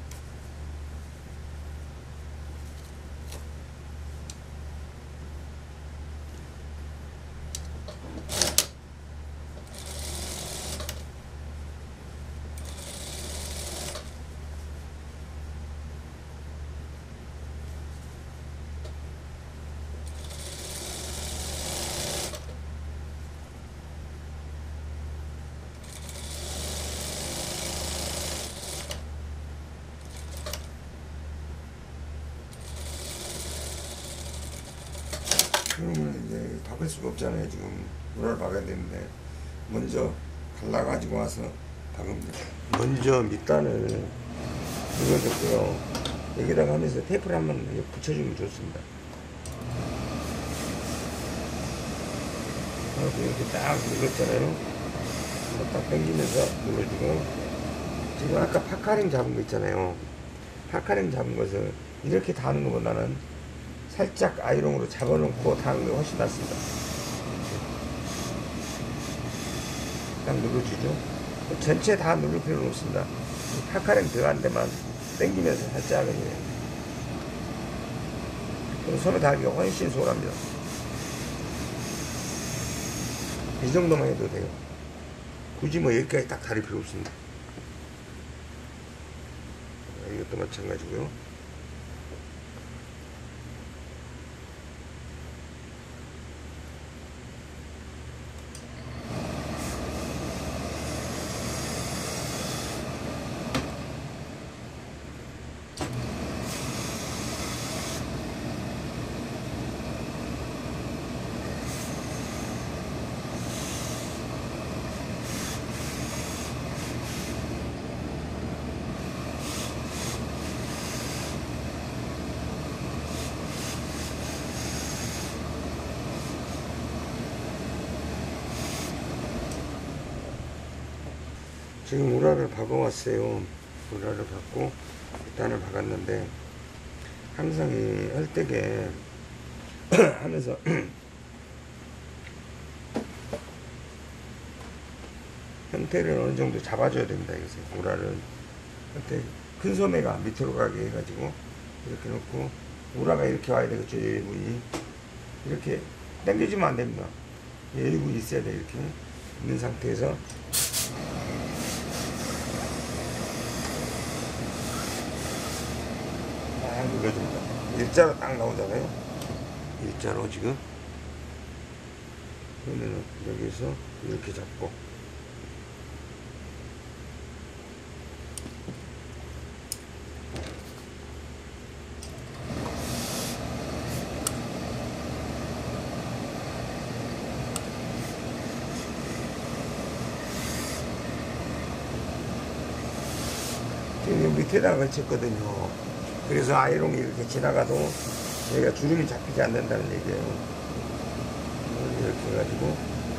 그러면 이제 박을 수가 없잖아요. 지금 물을 박아야 되는데 먼저 갈라가지고 와서 박읍니다. 먼저 밑단을 긁어줬고요. 여기다가 하면서 테이프를 한번 붙여주면 좋습니다. 이렇게 딱 눌렀잖아요. 딱 당기면서 눌러주고, 지금 아까 파카링 잡은 거 있잖아요. 파카링 잡은 것을 이렇게 다는 것보다는 살짝 아이롱으로 잡아놓고 다는 게 훨씬 낫습니다. 딱 눌러주죠. 전체 다 누를 필요는 없습니다. 파카링 들어간 데만 당기면서 살짝 그냥. 그럼 손에 닿기가 훨씬 수월합니다. 이 정도만 해도 돼요. 굳이 뭐 여기까지 딱 다릴 필요 없습니다. 이것도 마찬가지고요. 지금 우라를 박아왔어요. 우라를 박고 밑단을 박았는데 항상 이 헐떡에 하면서 형태를 어느 정도 잡아줘야 됩니다. 여기서 우라를 큰 소매가 밑으로 가게 해가지고 이렇게 놓고 우라가 이렇게 와야 되겠죠. 여유분이 이렇게 당겨주면 안 됩니다. 여유분이 있어야 돼. 이렇게 있는 상태에서 딱 눌러줍니다. 일자로 딱 나오잖아요. 일자로 지금. 그러면은 여기서 이렇게 잡고 지금 밑에다가 걸쳤거든요. 그래서 아이롱이 이렇게 지나가도 여기가 주름이 잡히지 않는다는 얘기예요. 이렇게 해가지고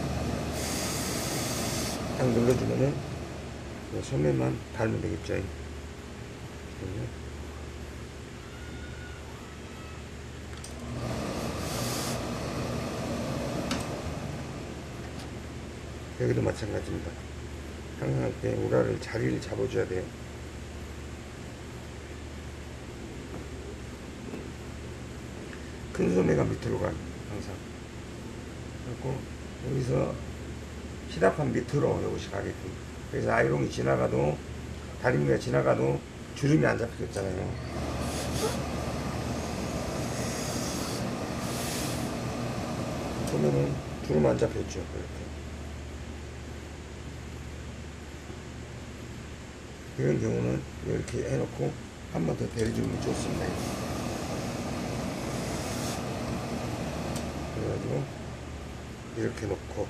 딱 눌러주면은 소매만 달면 되겠죠. 여기도 마찬가지입니다. 항상 할 때 우라를 자리를 잡아줘야 돼요. 큰 소매가 밑으로 가요. 항상. 그리고 여기서 시다판 밑으로 이것이 가게끔. 그래서 아이롱이 지나가도 다리미가 지나가도 주름이 안 잡히겠잖아요. 보면은 주름 안 잡혔죠. 이렇게. 이런 경우는 이렇게 해놓고 한 번 더 데려주는 게 좋습니다. 그래가지고 이렇게 놓고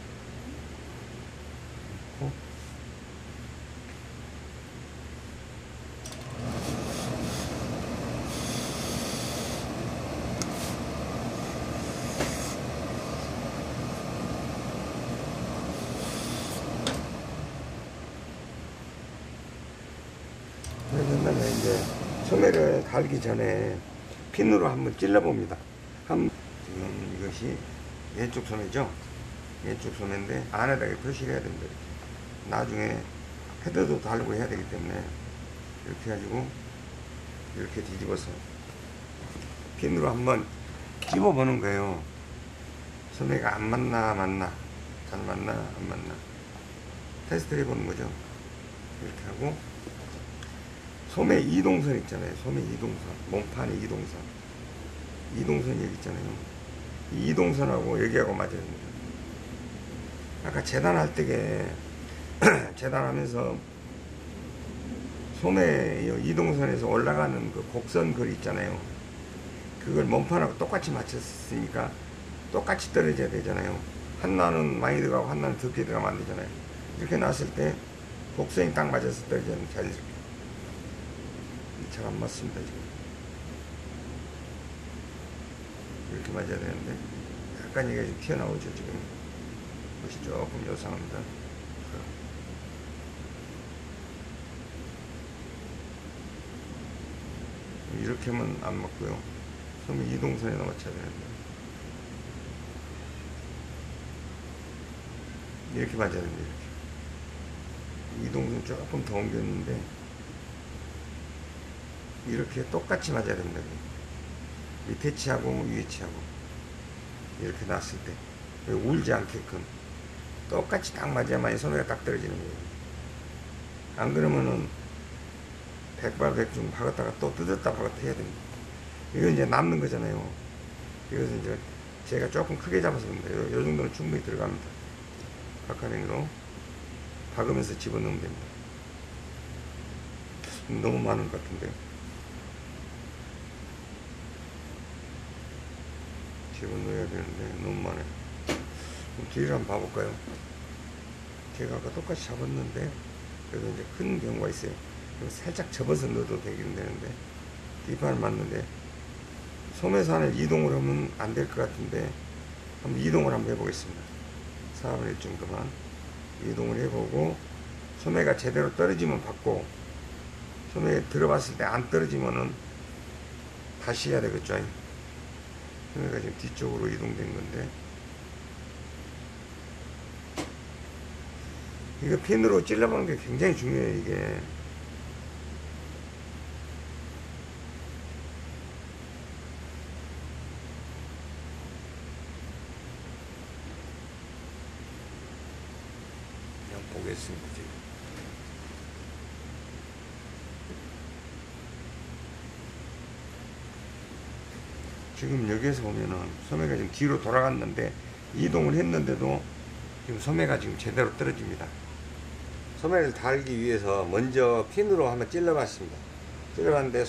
그러면 이제 소매를 달기 전에 핀으로 한번 찔러봅니다. 지금 이것이 왼쪽 소매죠. 왼쪽 소매인데 안에다가 표시를 해야 됩니다. 이렇게. 나중에 헤더도 달고 해야 되기 때문에 이렇게 해가지고 이렇게 뒤집어서 핀으로 한번 찝어보는 거예요. 소매가 안 맞나 잘 맞나 안 맞나 테스트를 해보는 거죠. 이렇게 하고 소매 이동선 있잖아요. 소매 이동선, 몸판의 이동선, 이동선 여기 있잖아요. 이 이동선하고 여기하고 맞아야 됩니다. 아까 재단할 때에 재단하면서 소매 이동선에서 올라가는 그 곡선 글 있잖아요. 그걸 몸판하고 똑같이 맞췄으니까 똑같이 떨어져야 되잖아요. 하나는 많이 들어가고 하나는 적게 들어가면 안 되잖아요. 이렇게 놨을 때 곡선이 딱 맞아서 떨어져야 자연스럽게. 잘 안 맞습니다. 지금 이렇게 맞아야 되는데 약간 이게 좀 튀어나오죠. 지금 이것이 조금 요상합니다. 이렇게 하면 안 맞고요. 소매 이동선에다 맞춰야 되는데 이렇게 맞아야 됩니다. 이렇게 이동선 조금 더 옮겼는데 이렇게 똑같이 맞아야 됩니다. 밑에 치하고 위에 치하고 이렇게 놨을 때 울지 않게끔 똑같이 딱 맞아야만 소매가 딱 떨어지는 거예요. 안 그러면은 백발백중 박았다가 또 뜯었다 박았다 해야 됩니다. 이건 이제 남는 거잖아요. 이것은 이제 제가 조금 크게 잡아서 그런다. 요 정도는 충분히 들어갑니다. 박하냉으로 박으면서 집어넣으면 됩니다. 너무 많은 것 같은데 집어넣어야 되는데 너무 많아요. 그럼 뒤를 한번 봐볼까요? 제가 아까 똑같이 잡았는데 그래도 이제 큰 경우가 있어요. 그럼 살짝 접어서 넣어도 되긴 되는데 뒷판을 맞는데 소매산을 이동을 하면 안 될 것 같은데 한번 이동을 한번 해보겠습니다. 4분의 1 정도만 이동을 해보고 소매가 제대로 떨어지면 받고 소매에 들어봤을 때 안 떨어지면은 다시 해야 되겠죠. 소매가 지금 뒤쪽으로 이동된 건데 이거 핀으로 찔러보는 게 굉장히 중요해요. 이게 그냥 보겠습니다. 지금 여기에서 보면은 소매가 지금 뒤로 돌아갔는데 이동을 했는데도 지금 소매가 지금 제대로 떨어집니다. 소매를 달기 위해서 먼저 핀으로 한번 찔러봤습니다. 찔러봤는데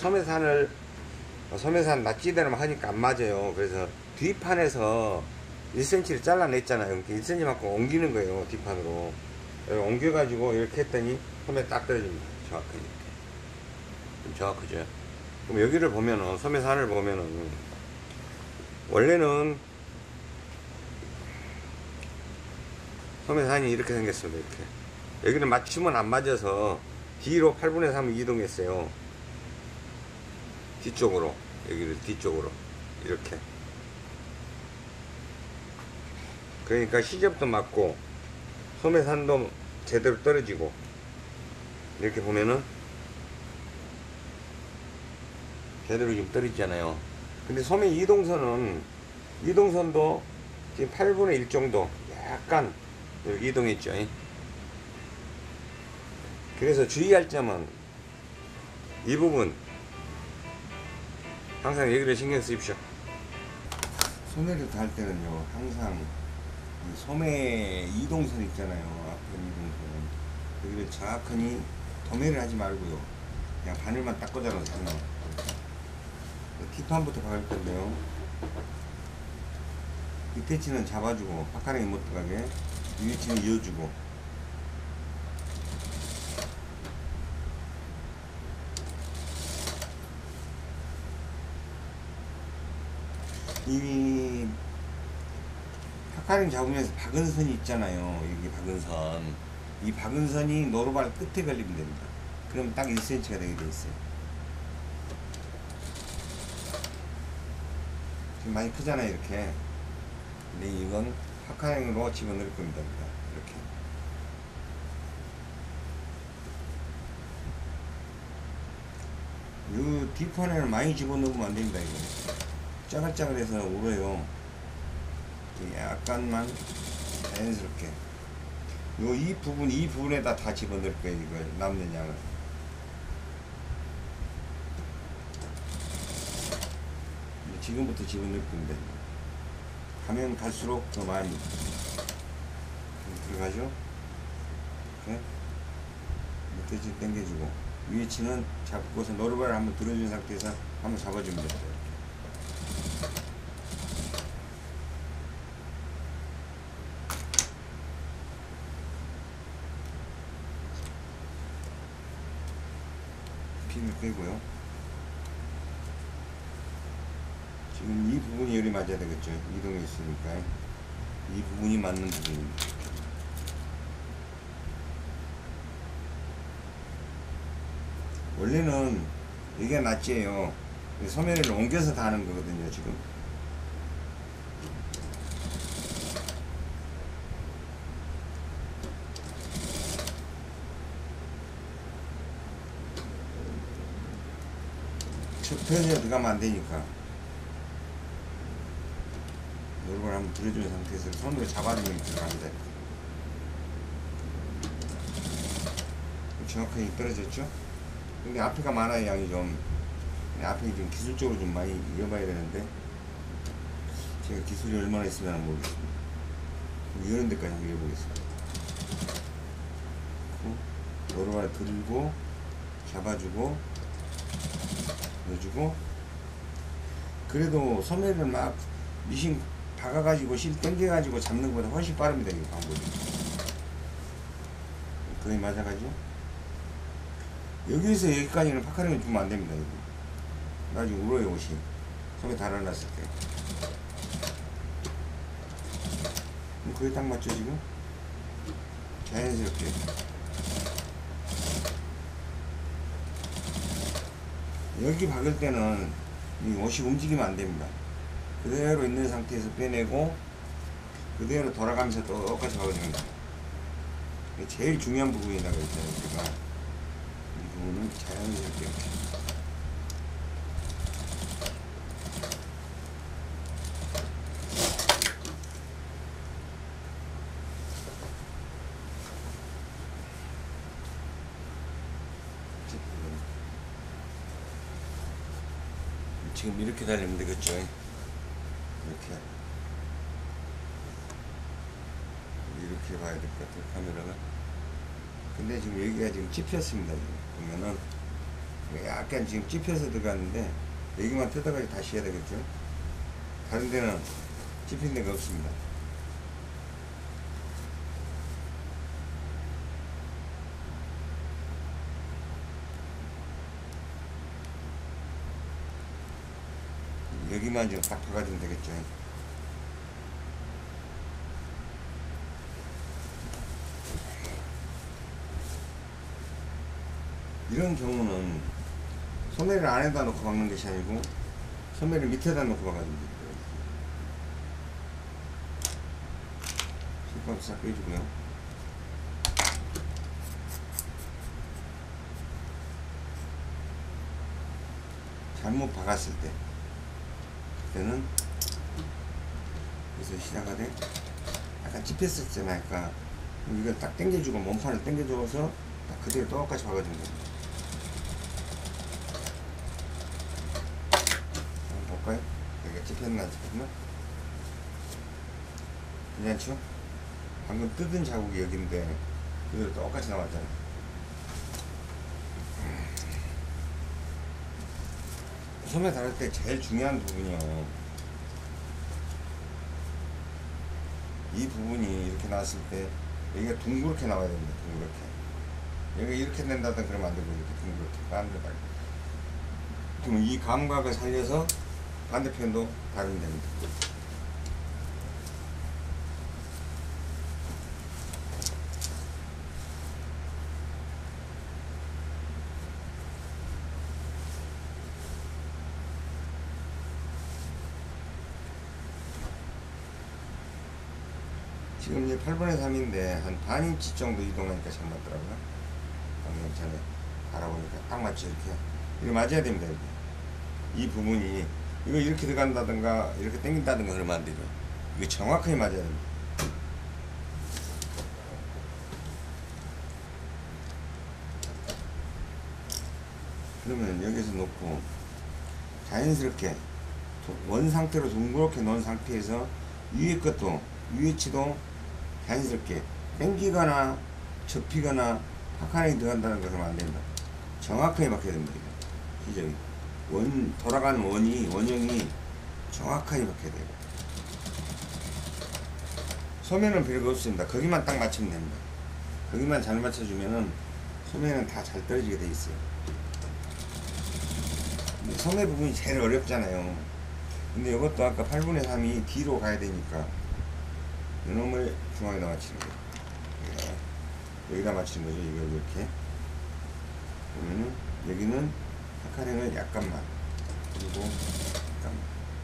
소매산 낫지대로 하니까 안 맞아요. 그래서 뒷판에서 1cm를 잘라냈잖아요. 1cm만큼 옮기는 거예요. 뒷판으로 옮겨가지고 이렇게 했더니 소매 딱 떨어집니다. 정확하게 이렇게. 좀 정확하죠. 그럼 여기를 보면은 소매산을 보면은 원래는 소매산이 이렇게 생겼습니다. 이렇게. 여기는 맞추면 안 맞아서 뒤로 8분의 3을 이동했어요. 뒤쪽으로. 여기를 뒤쪽으로. 이렇게. 그러니까 시접도 맞고 소매산도 제대로 떨어지고 이렇게 보면은 제대로 좀 떨어지잖아요. 근데 소매 이동선도 지금 8분의 1 정도 약간 이렇게 이동했죠. 그래서 주의할 점은 이 부분 항상 여기를 신경 쓰십시오. 소매를 달 때는요 항상 이 소매 이동선 있잖아요. 앞에 이동선 여기를 정확하니 도매를 하지 말고요 그냥 바늘만 딱 꽂아놓으세요. 뒷판부터 박을 건데요. 밑에 치는 잡아주고 박하냉이 못 들어가게 위에 치는 이어주고 이 박하냉 잡으면서 박은 선이 있잖아요. 여기 박은 선. 이 박은 선이 노루발 끝에 걸리면 됩니다. 그럼 딱 1cm가 되게 돼 있어요. 지금 많이 크잖아요. 이렇게. 근데 이건 박하냉으로 집어넣을 겁니다. 이렇게. 이 뒷판에는 많이 집어넣으면 안 됩니다. 이거. 짜글짜글해서 울어요. 약간만 자연스럽게. 이 부분에다 다 집어넣을 거예요. 이거 남는 양을. 지금부터 집어넣을 건데 가면 갈수록 더 많이 들어가죠. 이렇게 밑에 치 당겨주고 위에 치는 잡고서 노루발을 한번 들어준 상태에서 한번 잡아줍니다. 핀을 빼고요. 지금 이 부분이 열이 맞아야 되겠죠. 이동해 있으니까 이 부분이 맞는 부분입니다. 원래는 여기가 낫지예요. 소매를 옮겨서 다 하는 거거든요, 지금. 첫 편에 들어가면 안 되니까. 요걸 한번 들어준 상태에서 손으로 잡아주면 들어갑니다. 정확하게 떨어졌죠? 근데 앞에가 많아요, 양이 좀. 앞에 좀 기술적으로 좀 많이 이어봐야 되는데, 제가 기술이 얼마나 있으면 모르겠습니다. 이런 데까지 한번 이어보겠습니다. 요로바를 들고, 잡아주고, 넣어주고, 그래도 소매를 막 미싱 박아가지고 실 당겨가지고 잡는 것보다 훨씬 빠릅니다, 이 방법이. 거의 맞아가지고. 여기서 여기까지는 파카링을 주면 안 됩니다, 이거. 나중에 울어요, 옷이. 소매 달아놨을 때. 거의 딱 맞죠, 지금? 자연스럽게. 여기 박을 때는 이 옷이 움직이면 안 됩니다. 그대로 있는 상태에서 빼내고, 그대로 돌아가면서 또 똑같이 박아줍니다. 이게 제일 중요한 부분이라고 했잖아요, 제가. 이 부분은 자연스럽게 이렇게. 지금 이렇게 달리면 되겠죠. 이렇게 봐야 될 것 같아요, 카메라가. 근데 지금 여기가 지금 찝혔습니다. 지금 보면은 약간 지금 찝혀서 들어갔는데 여기만 뜯어가지고 다시 해야 되겠죠. 다른 데는 찝힌 데가 없습니다. 여기만 지금 딱 박아주면 되겠죠. 이런 경우는 소매를 안에다 놓고 박는 것이 아니고 소매를 밑에다 놓고 박아주면 됩니다. 실밥 싹 빼주고요. 잘못 박았을 때 그때는 여기서 시작하되 약간 찝혔었잖아요. 아까 이걸 딱 당겨주고 몸판을 당겨줘서 딱 그대로 똑같이 박아주면 됩니다. 한번 볼까요? 여기가 찝혔나 안 찝혔나? 괜찮죠? 방금 뜯은 자국이 여기인데 그대로 똑같이 나왔잖아요. 소매 다룰 때 제일 중요한 부분이요, 이 부분이 이렇게 나왔을 때 여기가 둥그렇게 나와야 됩니다. 둥그렇게. 여기가 이렇게 된다든 그러면 안 되고 이렇게 둥그렇게 반대로. 그러면 이 감각을 살려서 반대편도 다루면 됩니다. 지금 이제 8분의 3인데 한 반인치 정도 이동하니까 잘 맞더라고요. 방금 전에 알아보니까 딱 맞죠. 이렇게 맞아야 됩니다. 이렇게. 이 부분이 이거 이렇게 들어간다든가 이렇게 당긴다든가 그러면 안 되죠. 이거 정확하게 맞아야 됩니다. 그러면 여기서 놓고 자연스럽게 원 상태로 둥그렇게 놓은 상태에서 위에 것도 위에치도 자연스럽게 당기거나 접히거나 파카링이 들어간다는 거 그러면 안 된다. 정확하게 박혀야 됩니다. 기적이 돌아가는 원형이 정확하게 박혀야 돼요. 소매는 별거 없습니다. 거기만 딱 맞추면 됩니다. 거기만 잘 맞춰주면은 소매는 다 잘 떨어지게 돼 있어요. 소매 부분이 제일 어렵잖아요. 근데 이것도 아까 8분의 3이 뒤로 가야 되니까 이놈을 중앙에다 맞추는 거예요. 여기다 맞추는 거죠. 이걸 이렇게 보면은 여기는 파카링을 약간만 그리고 잠깐만.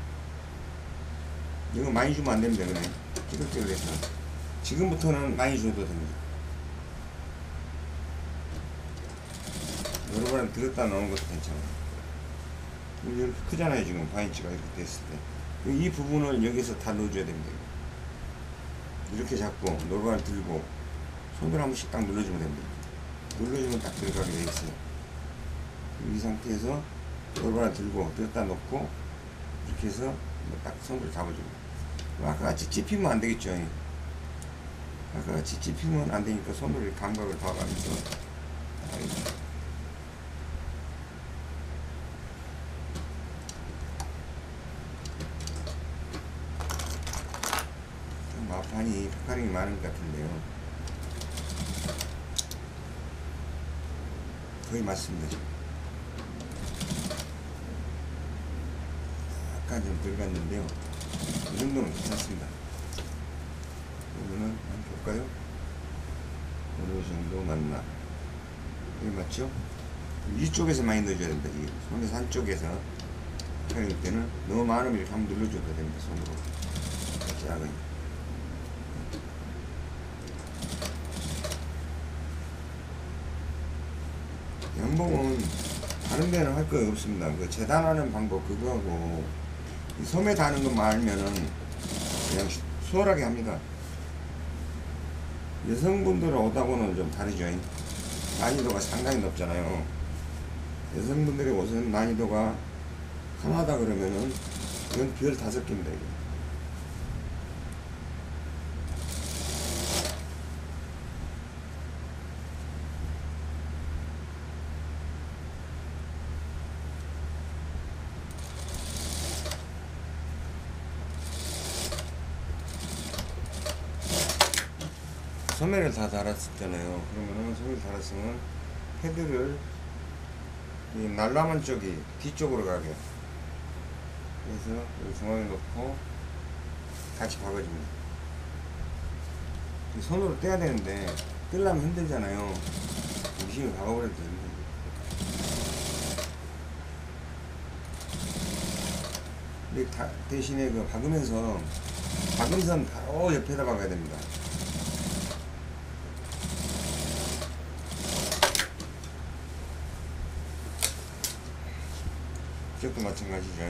이거 많이 주면 안 됩니다. 그냥 찌글찌글해서. 지금부터는 많이 줘도 됩니다. 여러 번 들었다 넣는 것도 괜찮아요. 이렇게 크잖아요. 지금 바인치가 이렇게 됐을 때. 이 부분을 여기서 다 넣어줘야 됩니다. 이렇게 잡고 노루발 들고 손으로 한 번씩 딱 눌러주면 됩니다. 눌러주면 딱 들어가게 돼 있어요. 이 상태에서 노루발 들고 들었다 놓고 이렇게 해서 딱 손으로 잡아줍니다. 아까 같이 찝히면 안 되겠죠. 아까 같이 찝히면 안 되니까 손으로 이렇게 감각을 봐가면서 좀 마판이 파카링이 많은 것 같은데요. 거의 맞습니다. 약간 좀 들어갔는데요. 이 정도는 괜찮습니다. 그러면은 한번 볼까요? 어느 정도 맞나? 여기 맞죠? 이쪽에서 많이 넣어줘야 됩니다. 이 손에서 한쪽에서 할 때는 너무 많으면 이렇게 한번 눌러줘도 됩니다. 손으로 작은. 양봉은 다른 데는 할 거 없습니다. 그 재단하는 방법 그거하고 이 소매 다는 것만 알면은 그냥 수월하게 합니다. 여성분들 옷하고는 좀 다르죠. 난이도가 상당히 높잖아요. 여성분들의 옷은 난이도가 하나다 그러면은 이건 별 5개입니다. 이거. 소매를 다 달았었잖아요. 그러면은 소매를 달았으면 헤드를 이 날라만 쪽이 뒤쪽으로 가게. 그래서 여기 중앙에 놓고 같이 박아줍니다. 손으로 떼야 되는데 떼려면 힘들잖아요. 미싱을 박아버려도 됩니다. 근데 대신에 그 박으면서 박음선 바로 옆에다 박아야 됩니다. 이쪽도 마찬가지죠.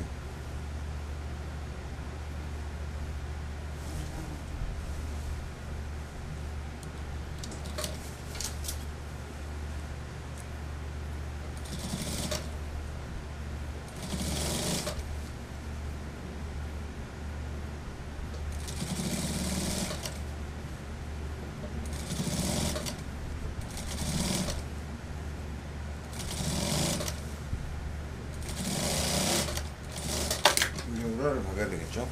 우라를 박아야 되겠죠?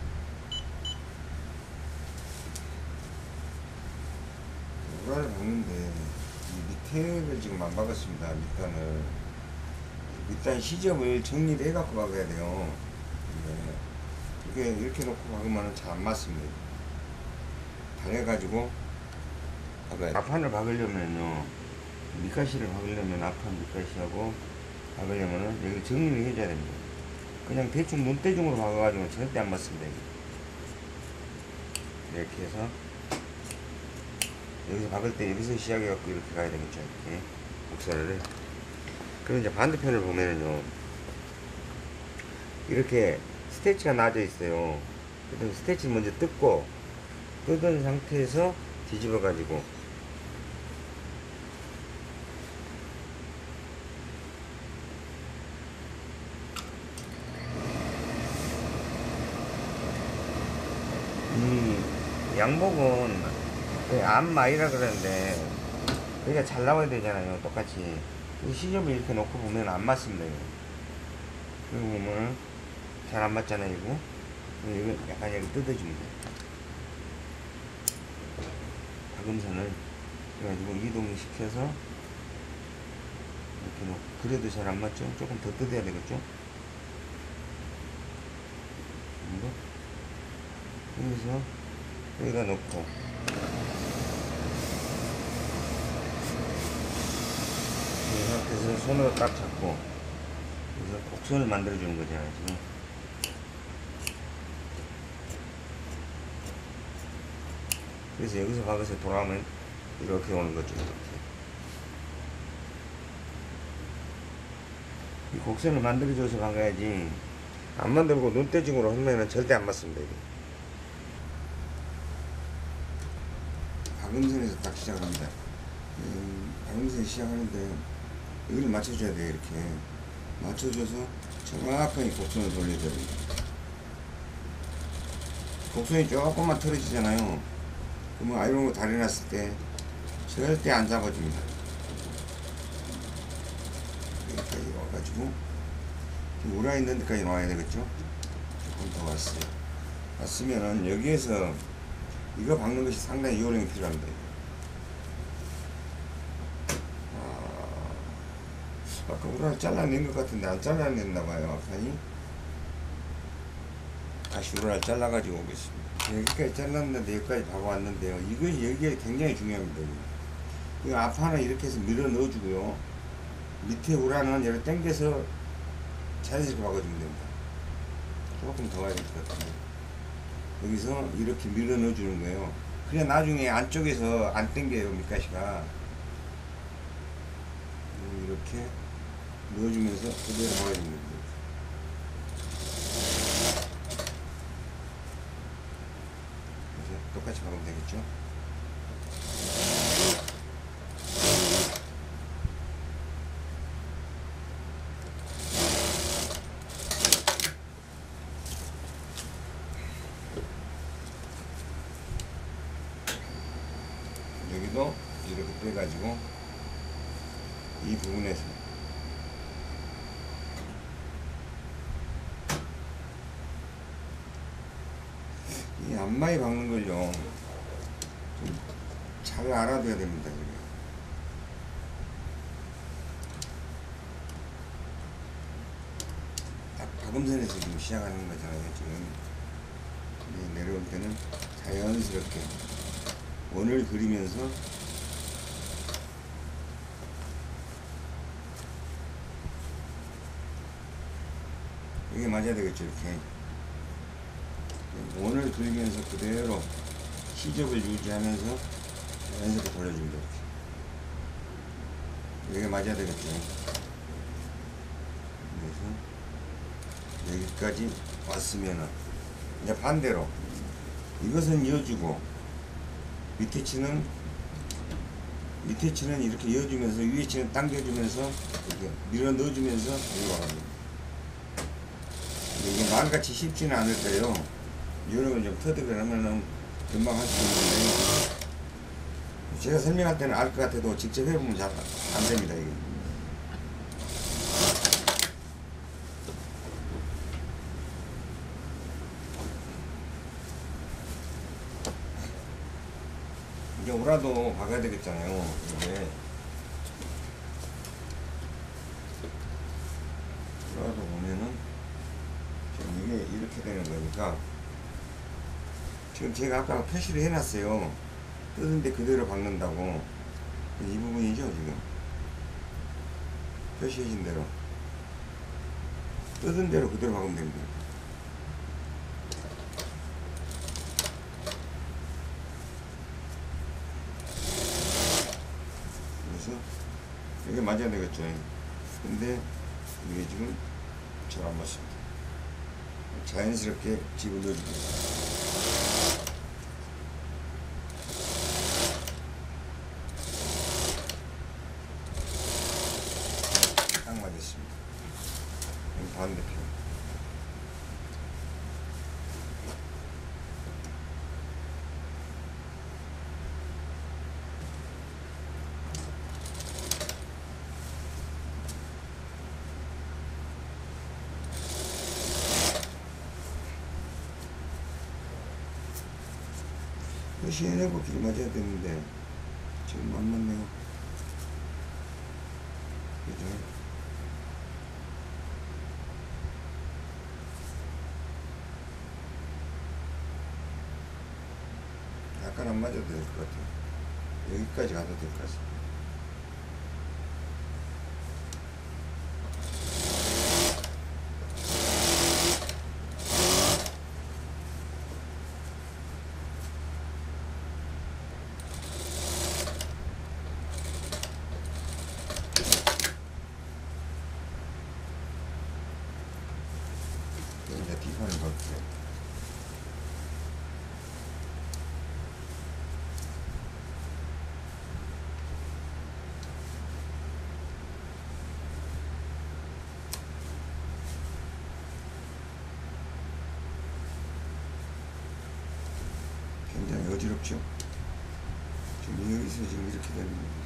우라를 박는데 이 밑에를 지금 안 박았습니다. 밑단을. 밑단 시접을 정리를 해갖고 박아야 돼요. 이렇게 놓고 박으면 잘 안 맞습니다. 다려가지고 박아야 돼요. 앞판을 박으려면요, 밑가시를 박으려면 앞판 밑가시하고 박으려면은 여기 정리를 해줘야 됩니다. 그냥 대충 눈대중으로 박아가지고 절대 안 맞습니다. 이렇게 해서 여기서 박을 때 여기서 시작해갖고 이렇게 가야 되겠죠. 이렇게 곡선을. 그리고 이제 반대편을 보면은요, 이렇게 스테치가 나져 있어요. 그래서 스테치를 먼저 뜯은 상태에서 뒤집어 가지고 이 양복은 안마이라 그러는데 여기가 잘 나와야 되잖아요. 똑같이 시접을 이렇게 놓고 보면 안 맞습니다. 그리고 보면 잘 안 맞잖아요. 이거 약간 여기 뜯어줍니다. 박음선을 그래가지고 이동을 시켜서 이렇게 놓고, 그래도 잘 안 맞죠? 조금 더 뜯어야 되겠죠? 여기서 여기다 놓고 이 상태에서 손으로 딱 잡고 그래서 곡선을 만들어 주는 거잖아요 지금. 그래서 여기서 박아서 돌아오면 이렇게 오는 거죠. 이렇게. 이 곡선을 만들어 줘서 박아야지, 안 만들고 눈대중으로 하면은 절대 안 맞습니다. 이게. 박음선에서 딱 시작을 합니다. 박음선에 시작하는데 여기를 맞춰줘야 돼요. 이렇게 맞춰줘서 정확하게 곡선을 돌려야 됩니다. 곡선이 조금만 틀어지잖아요. 그러면 아이롱으로 다리 놨을 때 절대 안 잡아줍니다. 여기까지 와가지고 우라 있는 데까지 와야 되겠죠. 조금 더 왔어요. 왔으면은 여기에서 이거 박는 것이 상당히 요령이 필요합니다. 아까 우라를 잘라낸 것 같은데 안 잘라냈나봐요. 아까니 다시 우라를 잘라가지고 오겠습니다. 여기까지 잘랐는데 여기까지 박아왔는데요. 이거 여기가 굉장히 중요합니다. 이 앞판을 이렇게 해서 밀어 넣어주고요. 밑에 우라는 이렇게 당겨서 자연스럽게 박아주면 됩니다. 조금 더 가야 될 것 같아요. 여기서 이렇게 밀어 넣어주는 거예요. 그냥 나중에 안쪽에서 안 당겨요, 밑가시가. 이렇게 넣어주면서 그대로 박아주면 됩니다. 똑같이 박으면 되겠죠. 여기도 이렇게 빼가지고 이 부분에서 이 앞마이 박는 걸요 좀 잘 알아둬야 됩니다. 딱 박음선에서 지금 시작하는 거잖아요. 지금 내려올 때는 자연스럽게 원을 그리면서 이게 맞아야 되겠죠. 이렇게 원을 그리면서 그대로 시접을 유지하면서 자연스럽게 돌려줍니다. 이렇게 이게 맞아야 되겠죠. 그래서 여기까지 왔으면은 이제 반대로 이것은 이어주고 밑에 치는 이렇게 이어주면서 위에 치는 당겨주면서 이렇게 밀어 넣어주면서 올라갑니다. 이게 마음같이 쉽지는 않을 거예요. 요령을 좀 터득을 하면은 금방 할 수 있는데, 제가 설명할 때는 알 것 같아도 직접 해보면 잘 안 됩니다. 이게. 이제 우라도 박아야 되겠잖아요. 이게 우라도 보면은 지금 이게 이렇게 되는 거니까, 지금 제가 아까 표시를 해놨어요. 뜯은데 그대로 박는다고. 이 부분이죠. 지금 표시해진 대로 뜯은 대로 그대로 박으면 됩니다. 그래서 이게 맞아야 되겠죠. 근데 이게 지금 잘 안 맞습니다. 자연스럽게 집어넣어줍니다. 딱 맞았습니다. 반대편. 표시해내고 길 맞아야 되는데 지금 안 맞네요. 그죠? 약간 안 맞아도 될 것 같아요. 여기까지 가도 될 것 같습니다. 어지럽죠? 지금 여기서 지금 이렇게 되는 겁니다.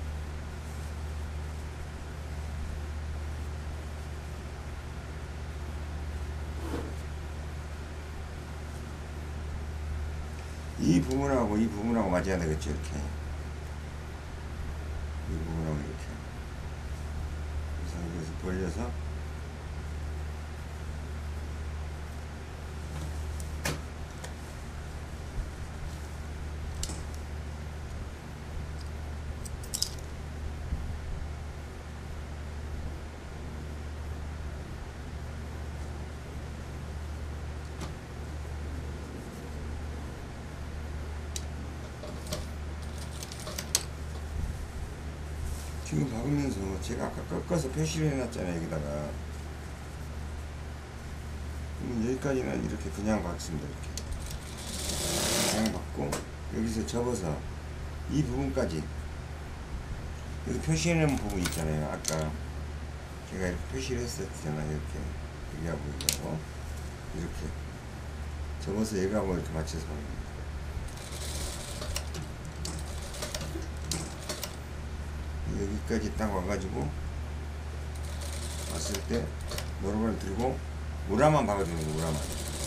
이 부분하고 이 부분하고 맞아야 되겠죠, 이렇게. 이 부분하고 이렇게. 그래서 여기서 벌려서 지금 박으면서 제가 아까 꺾어서 표시를 해놨잖아요, 여기다가. 그러면 여기까지는 이렇게 그냥 박습니다, 이렇게. 그냥 박고, 여기서 접어서 이 부분까지. 여기 표시해놓은 부분 있잖아요, 아까. 제가 이렇게 표시를 했었잖아요, 이렇게. 여기하고 여기하고. 이렇게. 접어서 여기하고 이렇게 맞춰서 박습니다. 여기까지 딱 와가지고 왔을 때 노루발을 들고 우라만 박아주는 거예요. 우라만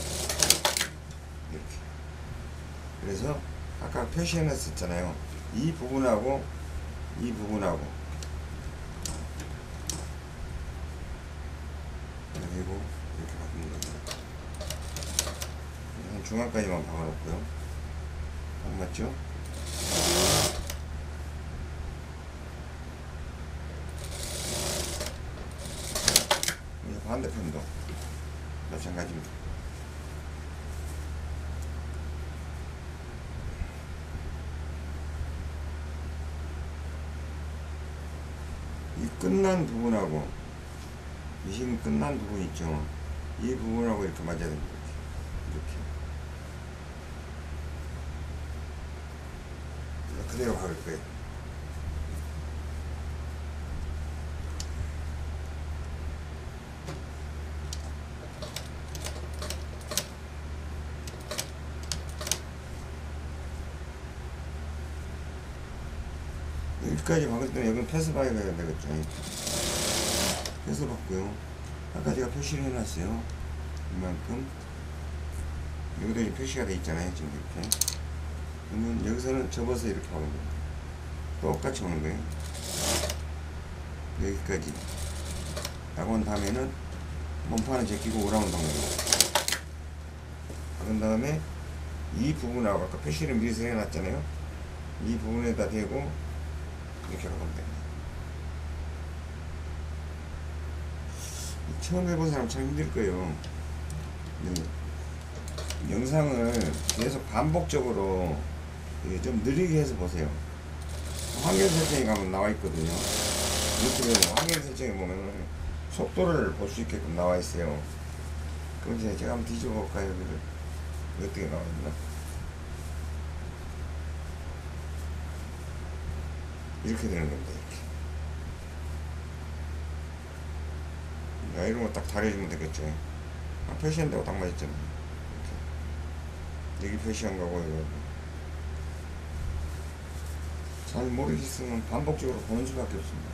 이렇게. 그래서 아까 표시해놨었잖아요. 이 부분하고 이 부분하고 그리고 이렇게 바꾸는 거예요. 한 중앙까지만 박아놓고요. 딱 맞죠? 반대편도 마찬가지입니다. 이 끝난 부분하고 이 지금 끝난 부분 있죠. 이 부분하고 이렇게 맞아야 됩니다. 이렇게 그대로 박을 거예요. 여기까지 박을 때는 여기는 펴서 박아야 되겠죠. 펴서 박고요. 아까 제가 표시를 해놨어요. 이만큼. 여기도 지금 표시가 돼 있잖아요. 지금 이렇게. 그러면 여기서는 접어서 이렇게 박는 겁니다. 똑같이 오는 거예요. 여기까지. 딱 온 다음에는 몸판을 제끼고 오라운 방향으로. 그런 다음에 이 부분하고 아까 표시를 미리 해놨잖아요. 이 부분에다 대고 이렇게 하면 됩니다. 처음 해본 사람 참 힘들 거예요. 영상을 계속 반복적으로 좀 느리게 해서 보세요. 환경 설정에 가면 나와 있거든요. 유튜브에 환경 설정에 보면 속도를 볼 수 있게끔 나와 있어요. 그럼 이제 제가 한번 뒤집어 볼까요? 여기를 어떻게 나와 있나? 이렇게 되는 겁니다. 이렇게. 이런 거 딱 다려주면 되겠죠. 표시한다고 딱 맞았잖아요. 이렇게. 여기 표시한 거고, 이거. 잘 모르겠으면 반복적으로 보는 수밖에 없습니다.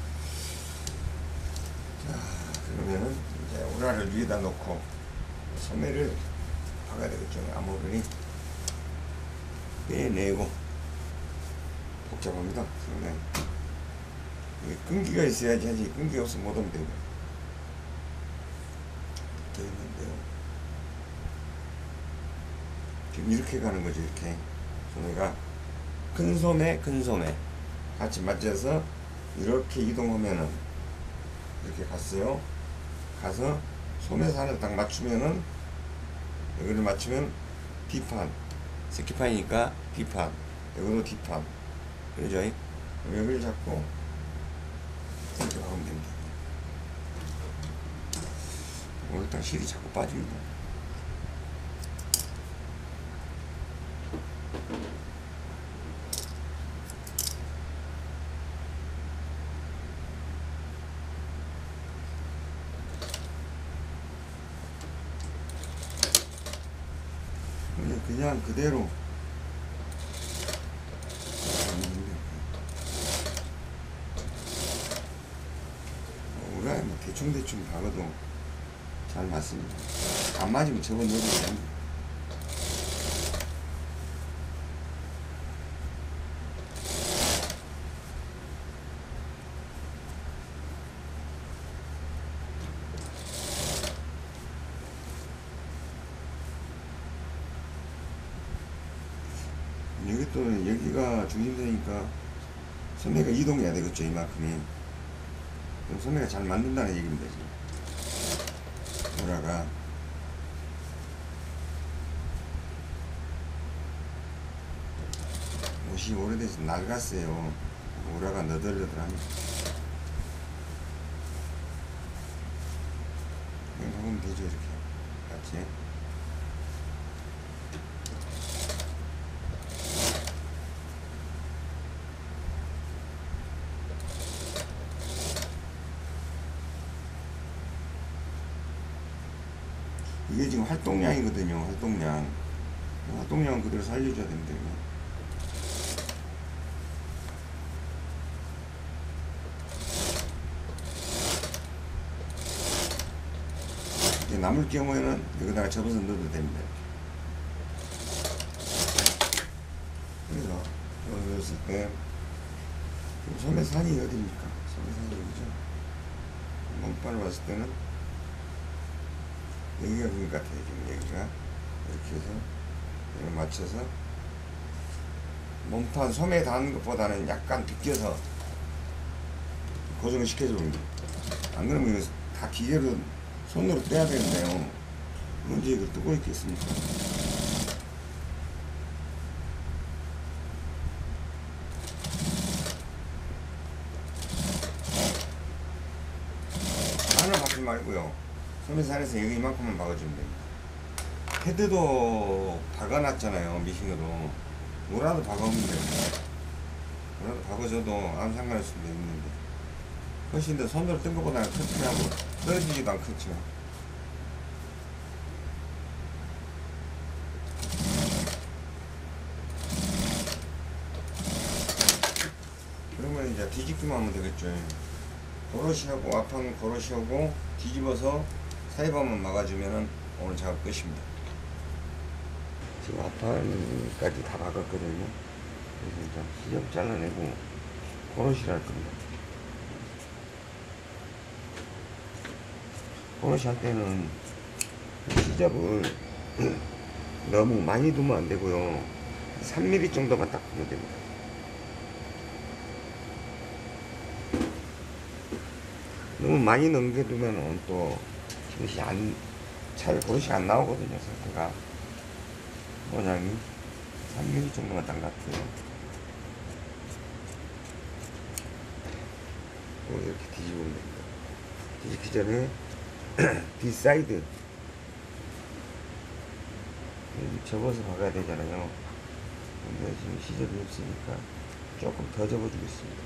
자, 그러면은 이제 우라를 위에다 놓고 소매를 박아야 되겠죠. 암호를 빼내고. 복잡합니다. 네. 끈기가 있어야지 하지, 끈기가 없으면 못 하면 됩니다. 붙어 있는데요. 지금 이렇게 가는 거죠, 이렇게. 소매가 큰 소매, 큰 소매 같이 맞춰서 이렇게 이동하면은 이렇게 갔어요. 가서 소매산을 딱 맞추면은 여기를 맞추면 D판, 새끼판이니까 D판, 여기도 D판. 그러죠? 여기를 잡고 이렇게 박으면 됩니다. 오늘 딱 실이 자꾸 빠집니다. 그냥 그대로 상대충 박아도 잘 맞습니다. 안 맞으면 접어 넣어도 됩니다. 여기 또 여기가 중심되니까 소매가 이동해야 되겠죠. 이만큼이. 그럼 소매가 잘 맞는다는 얘기입니다. 지금 오라가 옷이 오래돼서 낡았어요. 오라가 너덜너덜합니다. 그냥 하면 되죠. 이렇게 같이. 이게 지금 활동량이거든요. 활동량은 그대로 살려줘야 됩니다. 이제 남을 경우에는 여기다가 접어서 넣어도 됩니다. 그래서 넣었을 때 소매산이 어디입니까? 소매산이 여기죠. 몸판을 봤을 때는 여기가 그것 같아요. 지금 여기가 이렇게 해서 이걸 맞춰서 몸판 소매에 닿는 것보다는 약간 비껴서 고정을 시켜줍니다. 안 그러면 이거 다 기계로 손으로 떼야 되는데요. 언제 이걸 뜨고 있겠습니까? 안을 박지 말고요. 소매산에서 여기 이만큼만 박아주면 됩니다. 헤드도 박아놨잖아요. 미싱으로. 뭐라도 박아오면 돼요. 뭐라도 박아줘도 아무 상관없을 수도 있는데 훨씬 더 손으로 뜬 것보다는 튼튼하고 떨어지지도 않겠죠. 그러면 이제 뒤집기만 하면 되겠죠. 고로시하고 앞판 고로시하고 뒤집어서 사이버만 막아주면은 오늘 작업 끝입니다. 지금 앞판까지 다 박았거든요. 그래서 이제 시접 잘라내고 고로시를 할 겁니다. 고로시 할 때는 시접을 너무 많이 두면 안 되고요. 3mm 정도만 딱 두면 됩니다. 너무 많이 넘겨두면 또 그릇이 잘 그릇이 안 나오거든요. 상태가 모양이 3mm 정도만 딱 놔두고요. 이렇게 뒤집으면 됩니다. 뒤집기 전에 뒷사이드 접어서 박아야 되잖아요. 근데 지금 시접이 없으니까 조금 더 접어주겠습니다.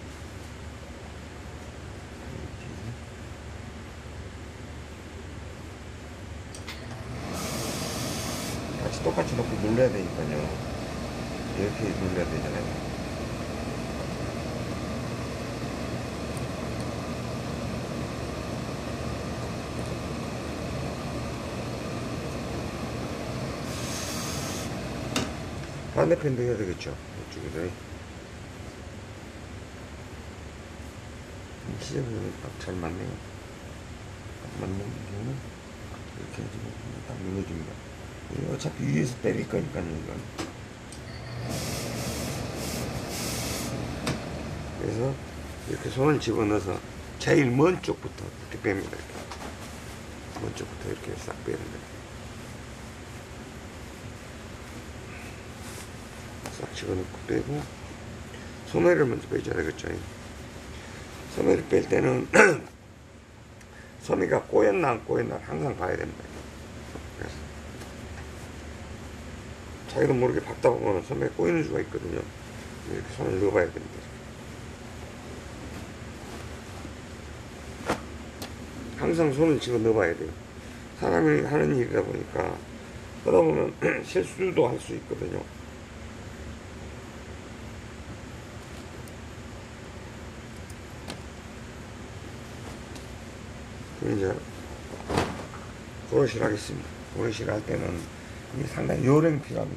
똑같이 놓고 눌러야 되니까요. 이렇게 눌러야 되잖아요. 반대편도 해야 되겠죠. 이쪽에서 시접이 딱 잘 맞네요. 딱 맞는 경우는 이렇게 해주고 딱 눌러줍니다. 어차피 위에서 때릴 거니까요, 이건. 그래서 이렇게 손을 집어넣어서 제일 먼 쪽부터 이렇게 뺍니다. 이렇게. 먼 쪽부터 이렇게 싹 빼는 거예요. 싹 집어넣고 빼고, 소매를 먼저 빼줘야 되겠죠. 소매를 뺄 때는 소매가 꼬였나 안 꼬였나 항상 봐야 됩니다. 그래서 자기도 모르게 박다 보면 소매에 꼬이는 수가 있거든요. 이렇게 손을 넣어봐야 됩니다. 항상 손을 집어 넣어봐야 돼요. 사람이 하는 일이다 보니까 그러다 보면 실수도 할 수 있거든요. 이제 브러쉬를 하겠습니다. 브러쉬를 할 때는 이게 상당히 요령이 필요합니다.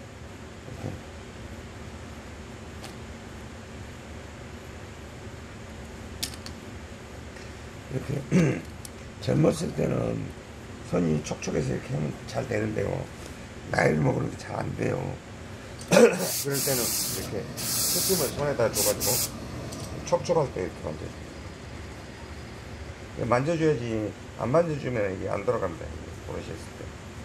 이렇게 젊었을 때는 손이 촉촉해서 이렇게 하면 잘 되는데요. 나이를 먹으면 잘 안 돼요. 그럴 때는 이렇게 스팀을 손에다 줘가지고 촉촉할 때 이렇게 만져요. 만져줘야지, 안 만져주면 이게 안 들어갑니다. 브러쉬 했을 때.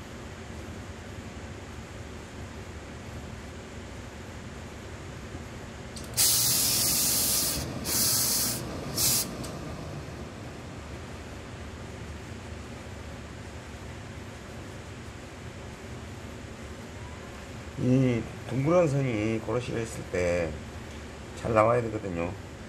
이 둥그런 선이 브러쉬를 했을 때 잘 나와야 되거든요.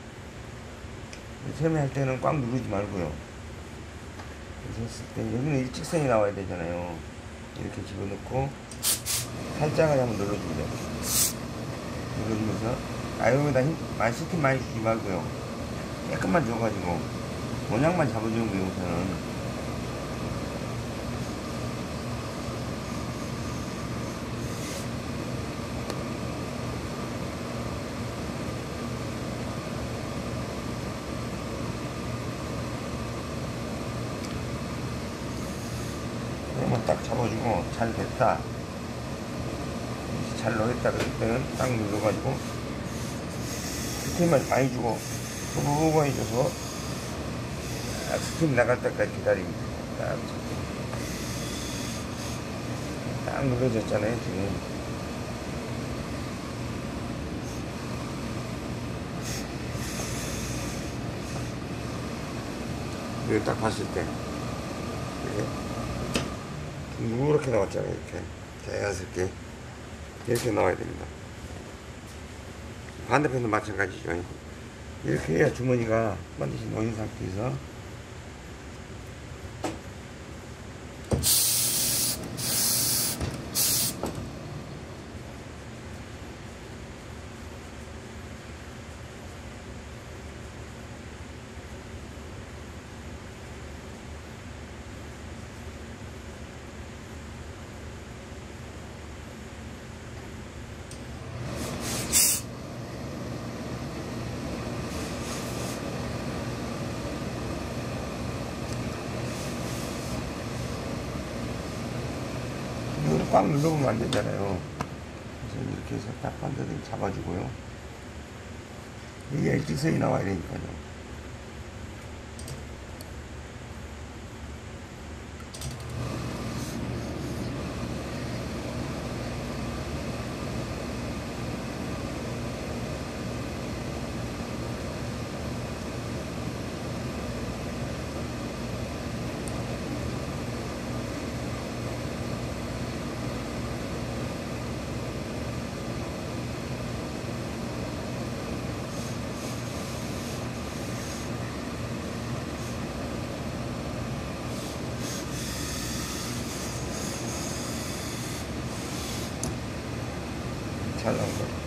처음에 할 때는 꽉 누르지 말고요. 그래서 했을 때 여기는 일직선이 나와야 되잖아요. 이렇게 집어넣고 살짝 한번 눌러줍니다. 눌러주면서 여기다 힘 많이 주지 말고요. 조금만 줘가지고 모양만 잡아주는 거예요. 우선은 딱 잡아주고 잘 됐다, 잘 넣었다 그럴 때는 딱 눌러가지고 스팀을 많이 주고 후루룩 해줘서 스팀 나갈 때까지 기다립니다. 딱 눌러졌잖아요 지금. 이걸 딱 봤을 때 누렇게 나왔잖아요. 이렇게 자연스럽게 이렇게 나와야 됩니다. 반대편도 마찬가지죠. 이렇게 해야 주머니가 반드시 놓인 상태에서 이거를 꽉 눌러보면 안 되잖아요. 그래서 이렇게 해서 딱 반대로 잡아주고요. 이게 일직선이 나와야 되니까요. 잘 나온 거.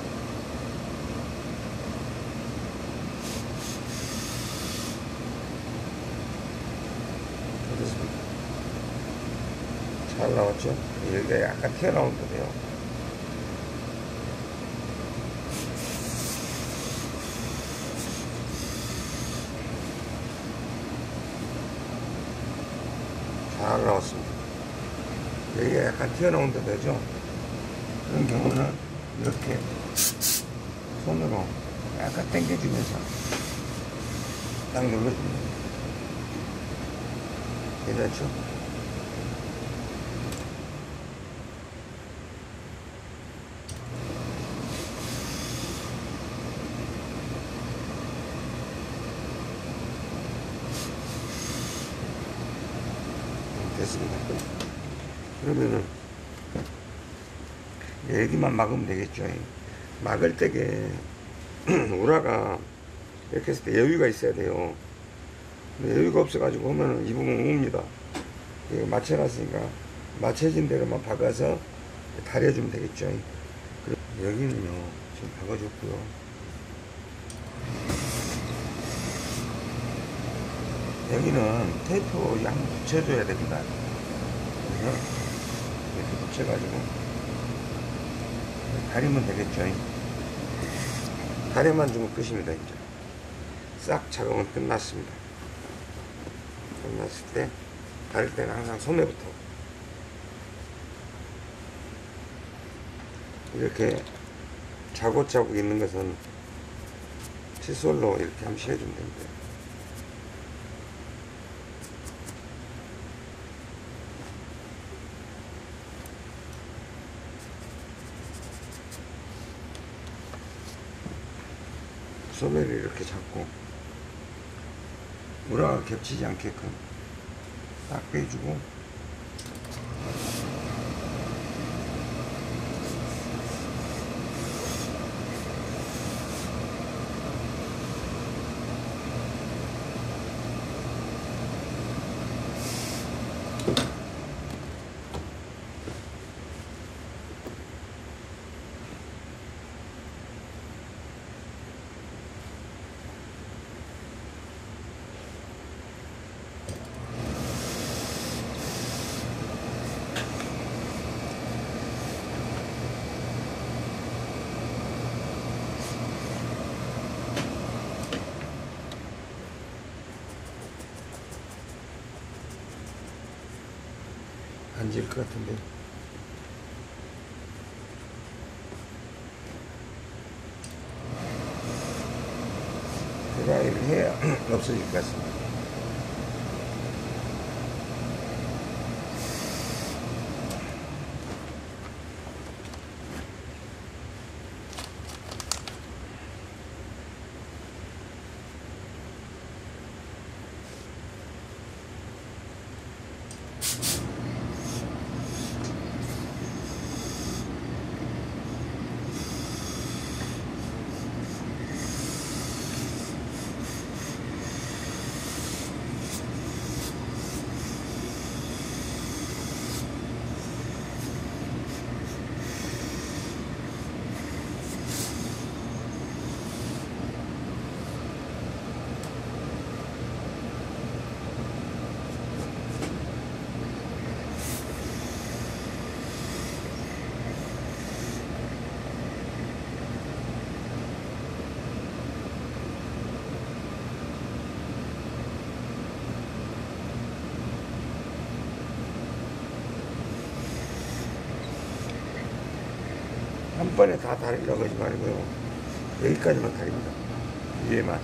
됐습니다. 잘 나왔죠? 여기가 약간 튀어나온 거예요. 잘 나왔습니다. 여기가 약간 튀어나온 데죠? 그런 경우는 이렇게 손으로 약간 당겨주면서 딱 눌러줍니다. 괜찮죠? 됐습니다. 그러면은 여기만 막으면 되겠죠. 막을 때게 우라가 이렇게 했을 때 여유가 있어야 돼요. 근데 여유가 없어가지고 하면은 이 부분 웁니다. 이거 맞춰놨으니까 맞춰진 대로만 박아서 다려주면 되겠죠. 여기는요, 지금 박아줬고요. 여기는 테이프 한번 붙여줘야 됩니다. 그래서 이렇게 붙여가지고 가리면 되겠죠. 가려만 주면 끝입니다. 이제 싹 작업은 끝났습니다. 끝났을 때 가릴 때는 항상 소매부터 이렇게 자국자국 있는 것은 칫솔로 이렇게 한번 씌워주면 됩니다. 소매를 이렇게 잡고 우라가 겹치지 않게끔 딱 빼주고 앉을 것 같은데 드라이를 해야 없어질 것 같습니다. 한 번에 다 다리려고 하지 말고요. 여기까지만 다립니다. 위에만.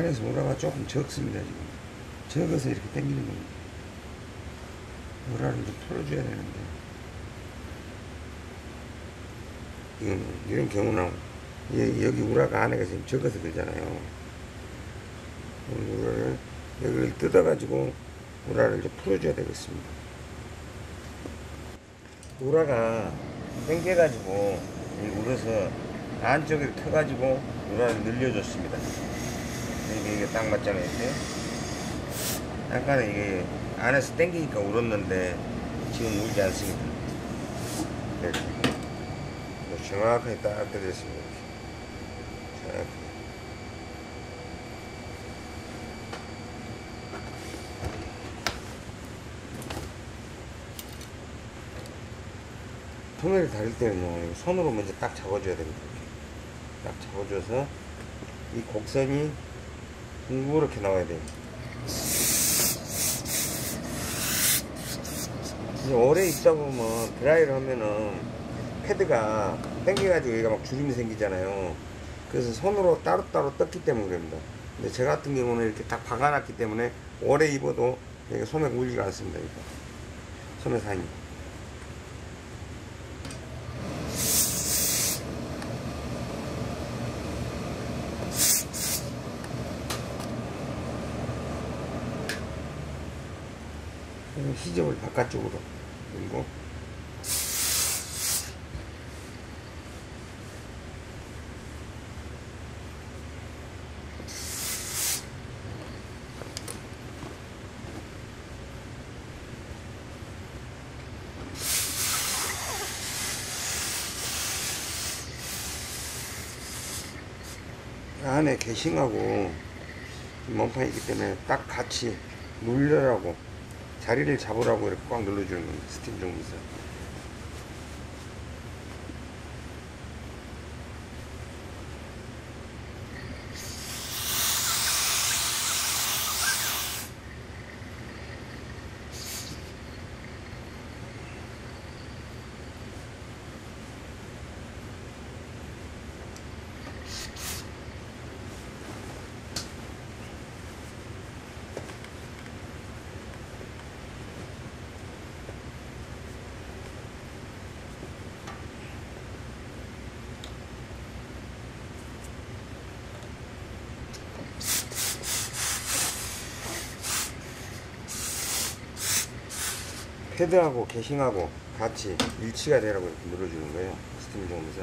안에서 우라가 조금 적습니다. 지금 적어서 이렇게 당기는 겁니다. 우라를 좀 풀어줘야 되는데 이런 경우는 여기 우라가 안에가 지금 적어서 그러잖아요. 우라를 여기를 뜯어가지고 우라를 좀 풀어줘야 되겠습니다. 우라가 당겨가지고 울어서 안쪽에 터가지고 우라를 늘려줬습니다. 이게 딱 맞잖아요. 이렇게. 아까는 이게 안에서 당기니까 울었는데 지금 울지 않습니다. 이렇게 정확하게 딱 들렸습니다. 정확하게. 소매를 다릴 때는요, 손으로 먼저 딱 잡아줘야 됩니다. 이렇게. 딱 잡아줘서 이 곡선이 둥그렇게 나와야 돼요. 이제 오래 입다 보면 드라이를 하면은 패드가 당겨가지고 여기가 막 주름이 생기잖아요. 그래서 손으로 따로따로 떴기 때문에 그럽니다. 근데 저 같은 경우는 이렇게 딱 박아놨기 때문에 오래 입어도 여기가 소매가 울지가 않습니다. 이거. 소매 사이. 시접을 바깥쪽으로 그리고 안에 게싱하고 몸판이 있기 때문에 딱 같이 눌려라고 자리를 잡으라고 이렇게 꽉 눌러주는 겁니다. 스팀 정비사. 패드하고 게싱하고 같이 일치가 되라고 이렇게 눌러주는 거예요. 스팀 정비사.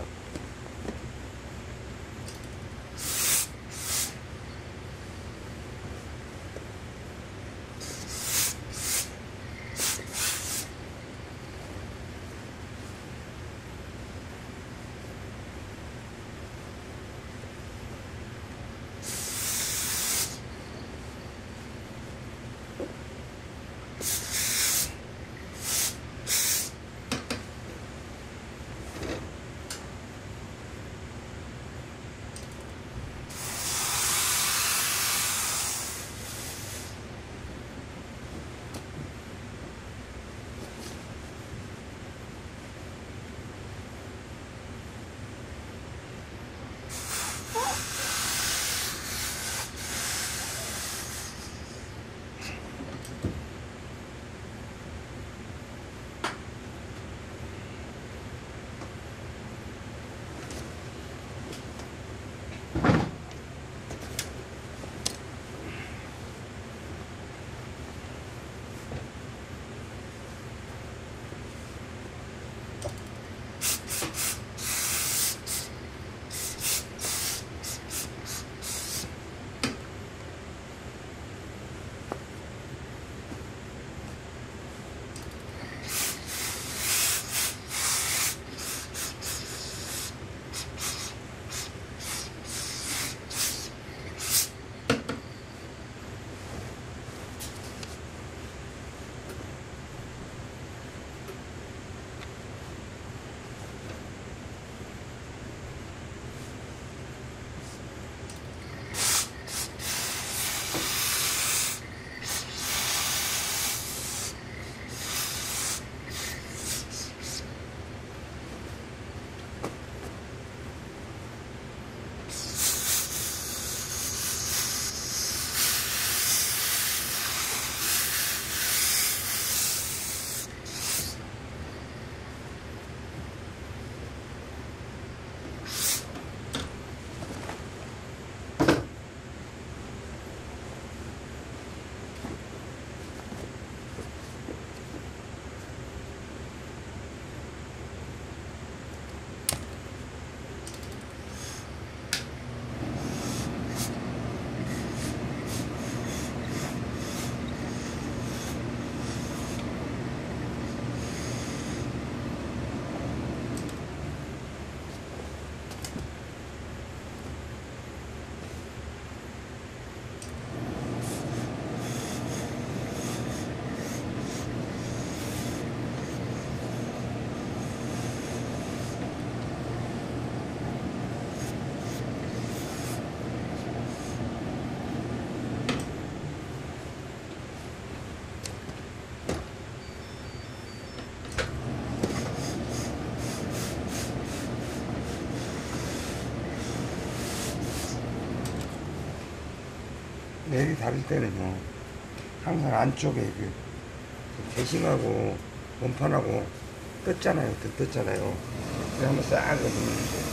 벨이 다를 때는요, 항상 안쪽에 그 대싱하고 원판하고 떴잖아요. 떴잖아요. 그래 한번 싹 걷어주면 돼요.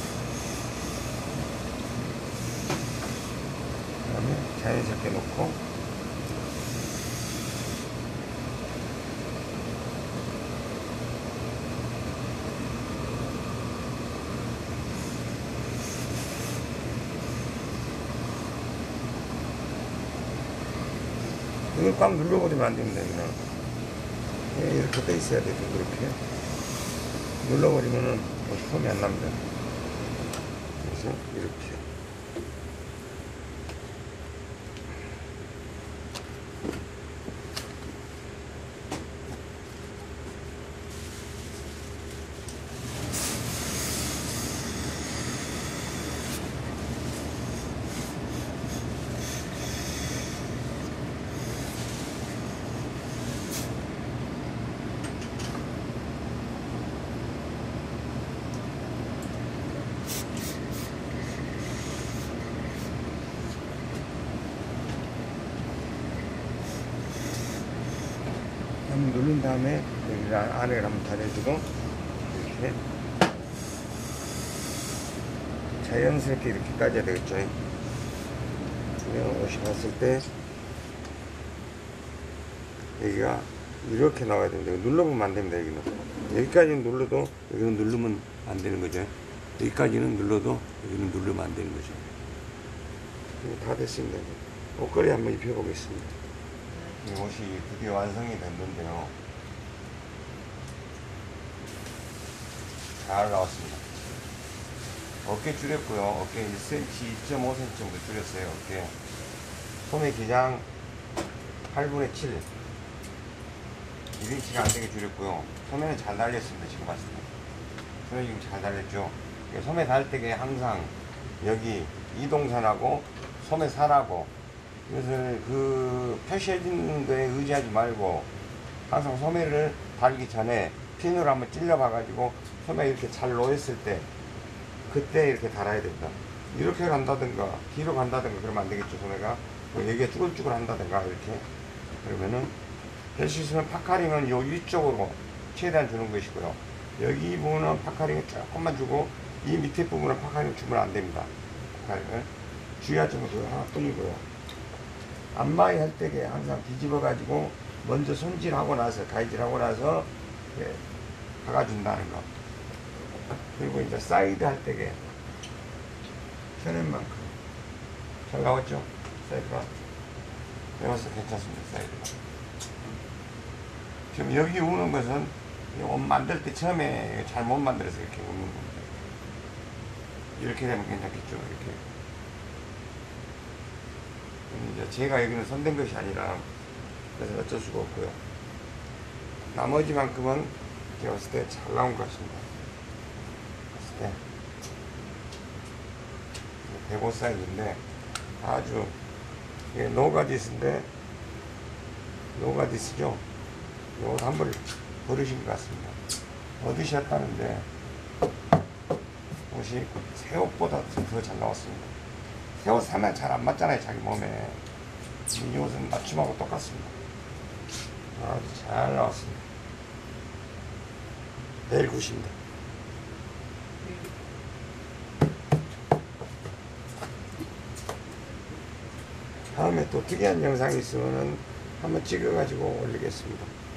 그 다음에 자연스럽게 놓고, 이걸 꽉 눌러버리면 안 됩니다. 그냥 이렇게 떠 있어야 돼요. 이렇게 눌러버리면은 폼이 안 납니다. 그래서 이렇게 한번 누른 다음에 여기 아래를 한번 다려주고 이렇게 자연스럽게 이렇게 까져야 되겠죠. 그냥 옷이 봤을 때 여기가 이렇게 나와야 됩니다. 눌러보면 안 됩니다. 여기는 여기까지는 눌러도 여기는 누르면 안 되는 거죠. 여기까지는 눌러도 여기는 누르면 안 되는 거죠. 다 됐습니다. 옷걸이 한번 입혀보겠습니다. 이 옷이 드디어 완성이 됐는데요. 잘 나왔습니다. 어깨 줄였고요. 어깨 1cm, 2.5cm 정도 줄였어요. 어깨. 소매 기장 8분의 7. 1인치가 안 되게 줄였고요. 소매는 잘 달렸습니다. 지금 봤을 때. 소매 지금 잘 달렸죠. 소매 달 때에 항상 여기 이동선하고 소매 살하고 이것을 그 표시해주는 거에 의지하지 말고 항상 소매를 달기 전에 핀으로 한번 찔러 봐가지고 소매 이렇게 잘 놓였을 때 그때 이렇게 달아야 된다. 이렇게 간다든가 뒤로 간다든가 그러면 안 되겠죠. 소매가 여기가 쭈글쭈글 한다든가 이렇게 그러면은 될 수 있으면 파카링은 요 위쪽으로 최대한 주는 것이고요. 여기 부분은 파카링을 조금만 주고 이 밑에 부분은 파카링을 주면 안 됩니다. 파카링을 주의할 점은 그거 하나뿐이고요. 안마이 할 때에 항상 뒤집어 가지고 먼저 손질하고 나서 가위질하고 나서 박아준다는 거. 그리고 이제 사이드 할 때에 펴낸 만큼 잘 나왔죠? 사이드가 배워서 괜찮습니다. 사이드가 지금 여기 우는 것은 옷 만들 때 처음에 잘못 만들어서 이렇게 우는 겁니다. 이렇게 되면 괜찮겠죠? 이렇게. 이제 제가 여기는 손댄 것이 아니라 그래서 어쩔 수가 없고요. 나머지만큼은 제가 봤을 때 잘 나온 것 같습니다. 봤을 때 105 사이즈인데 아주 이게 노가디스인데 노가디스죠. 이거 한 번 버리신 것 같습니다. 얻으셨다는데 옷이 새 옷보다 더 잘 나왔습니다. 새 옷 사면 잘 안 맞잖아요, 자기 몸에. 이 옷은 맞춤하고 똑같습니다. 아주 잘 나왔습니다. 내일 굿입니다. 다음에 또 특이한 영상이 있으면 한번 찍어가지고 올리겠습니다.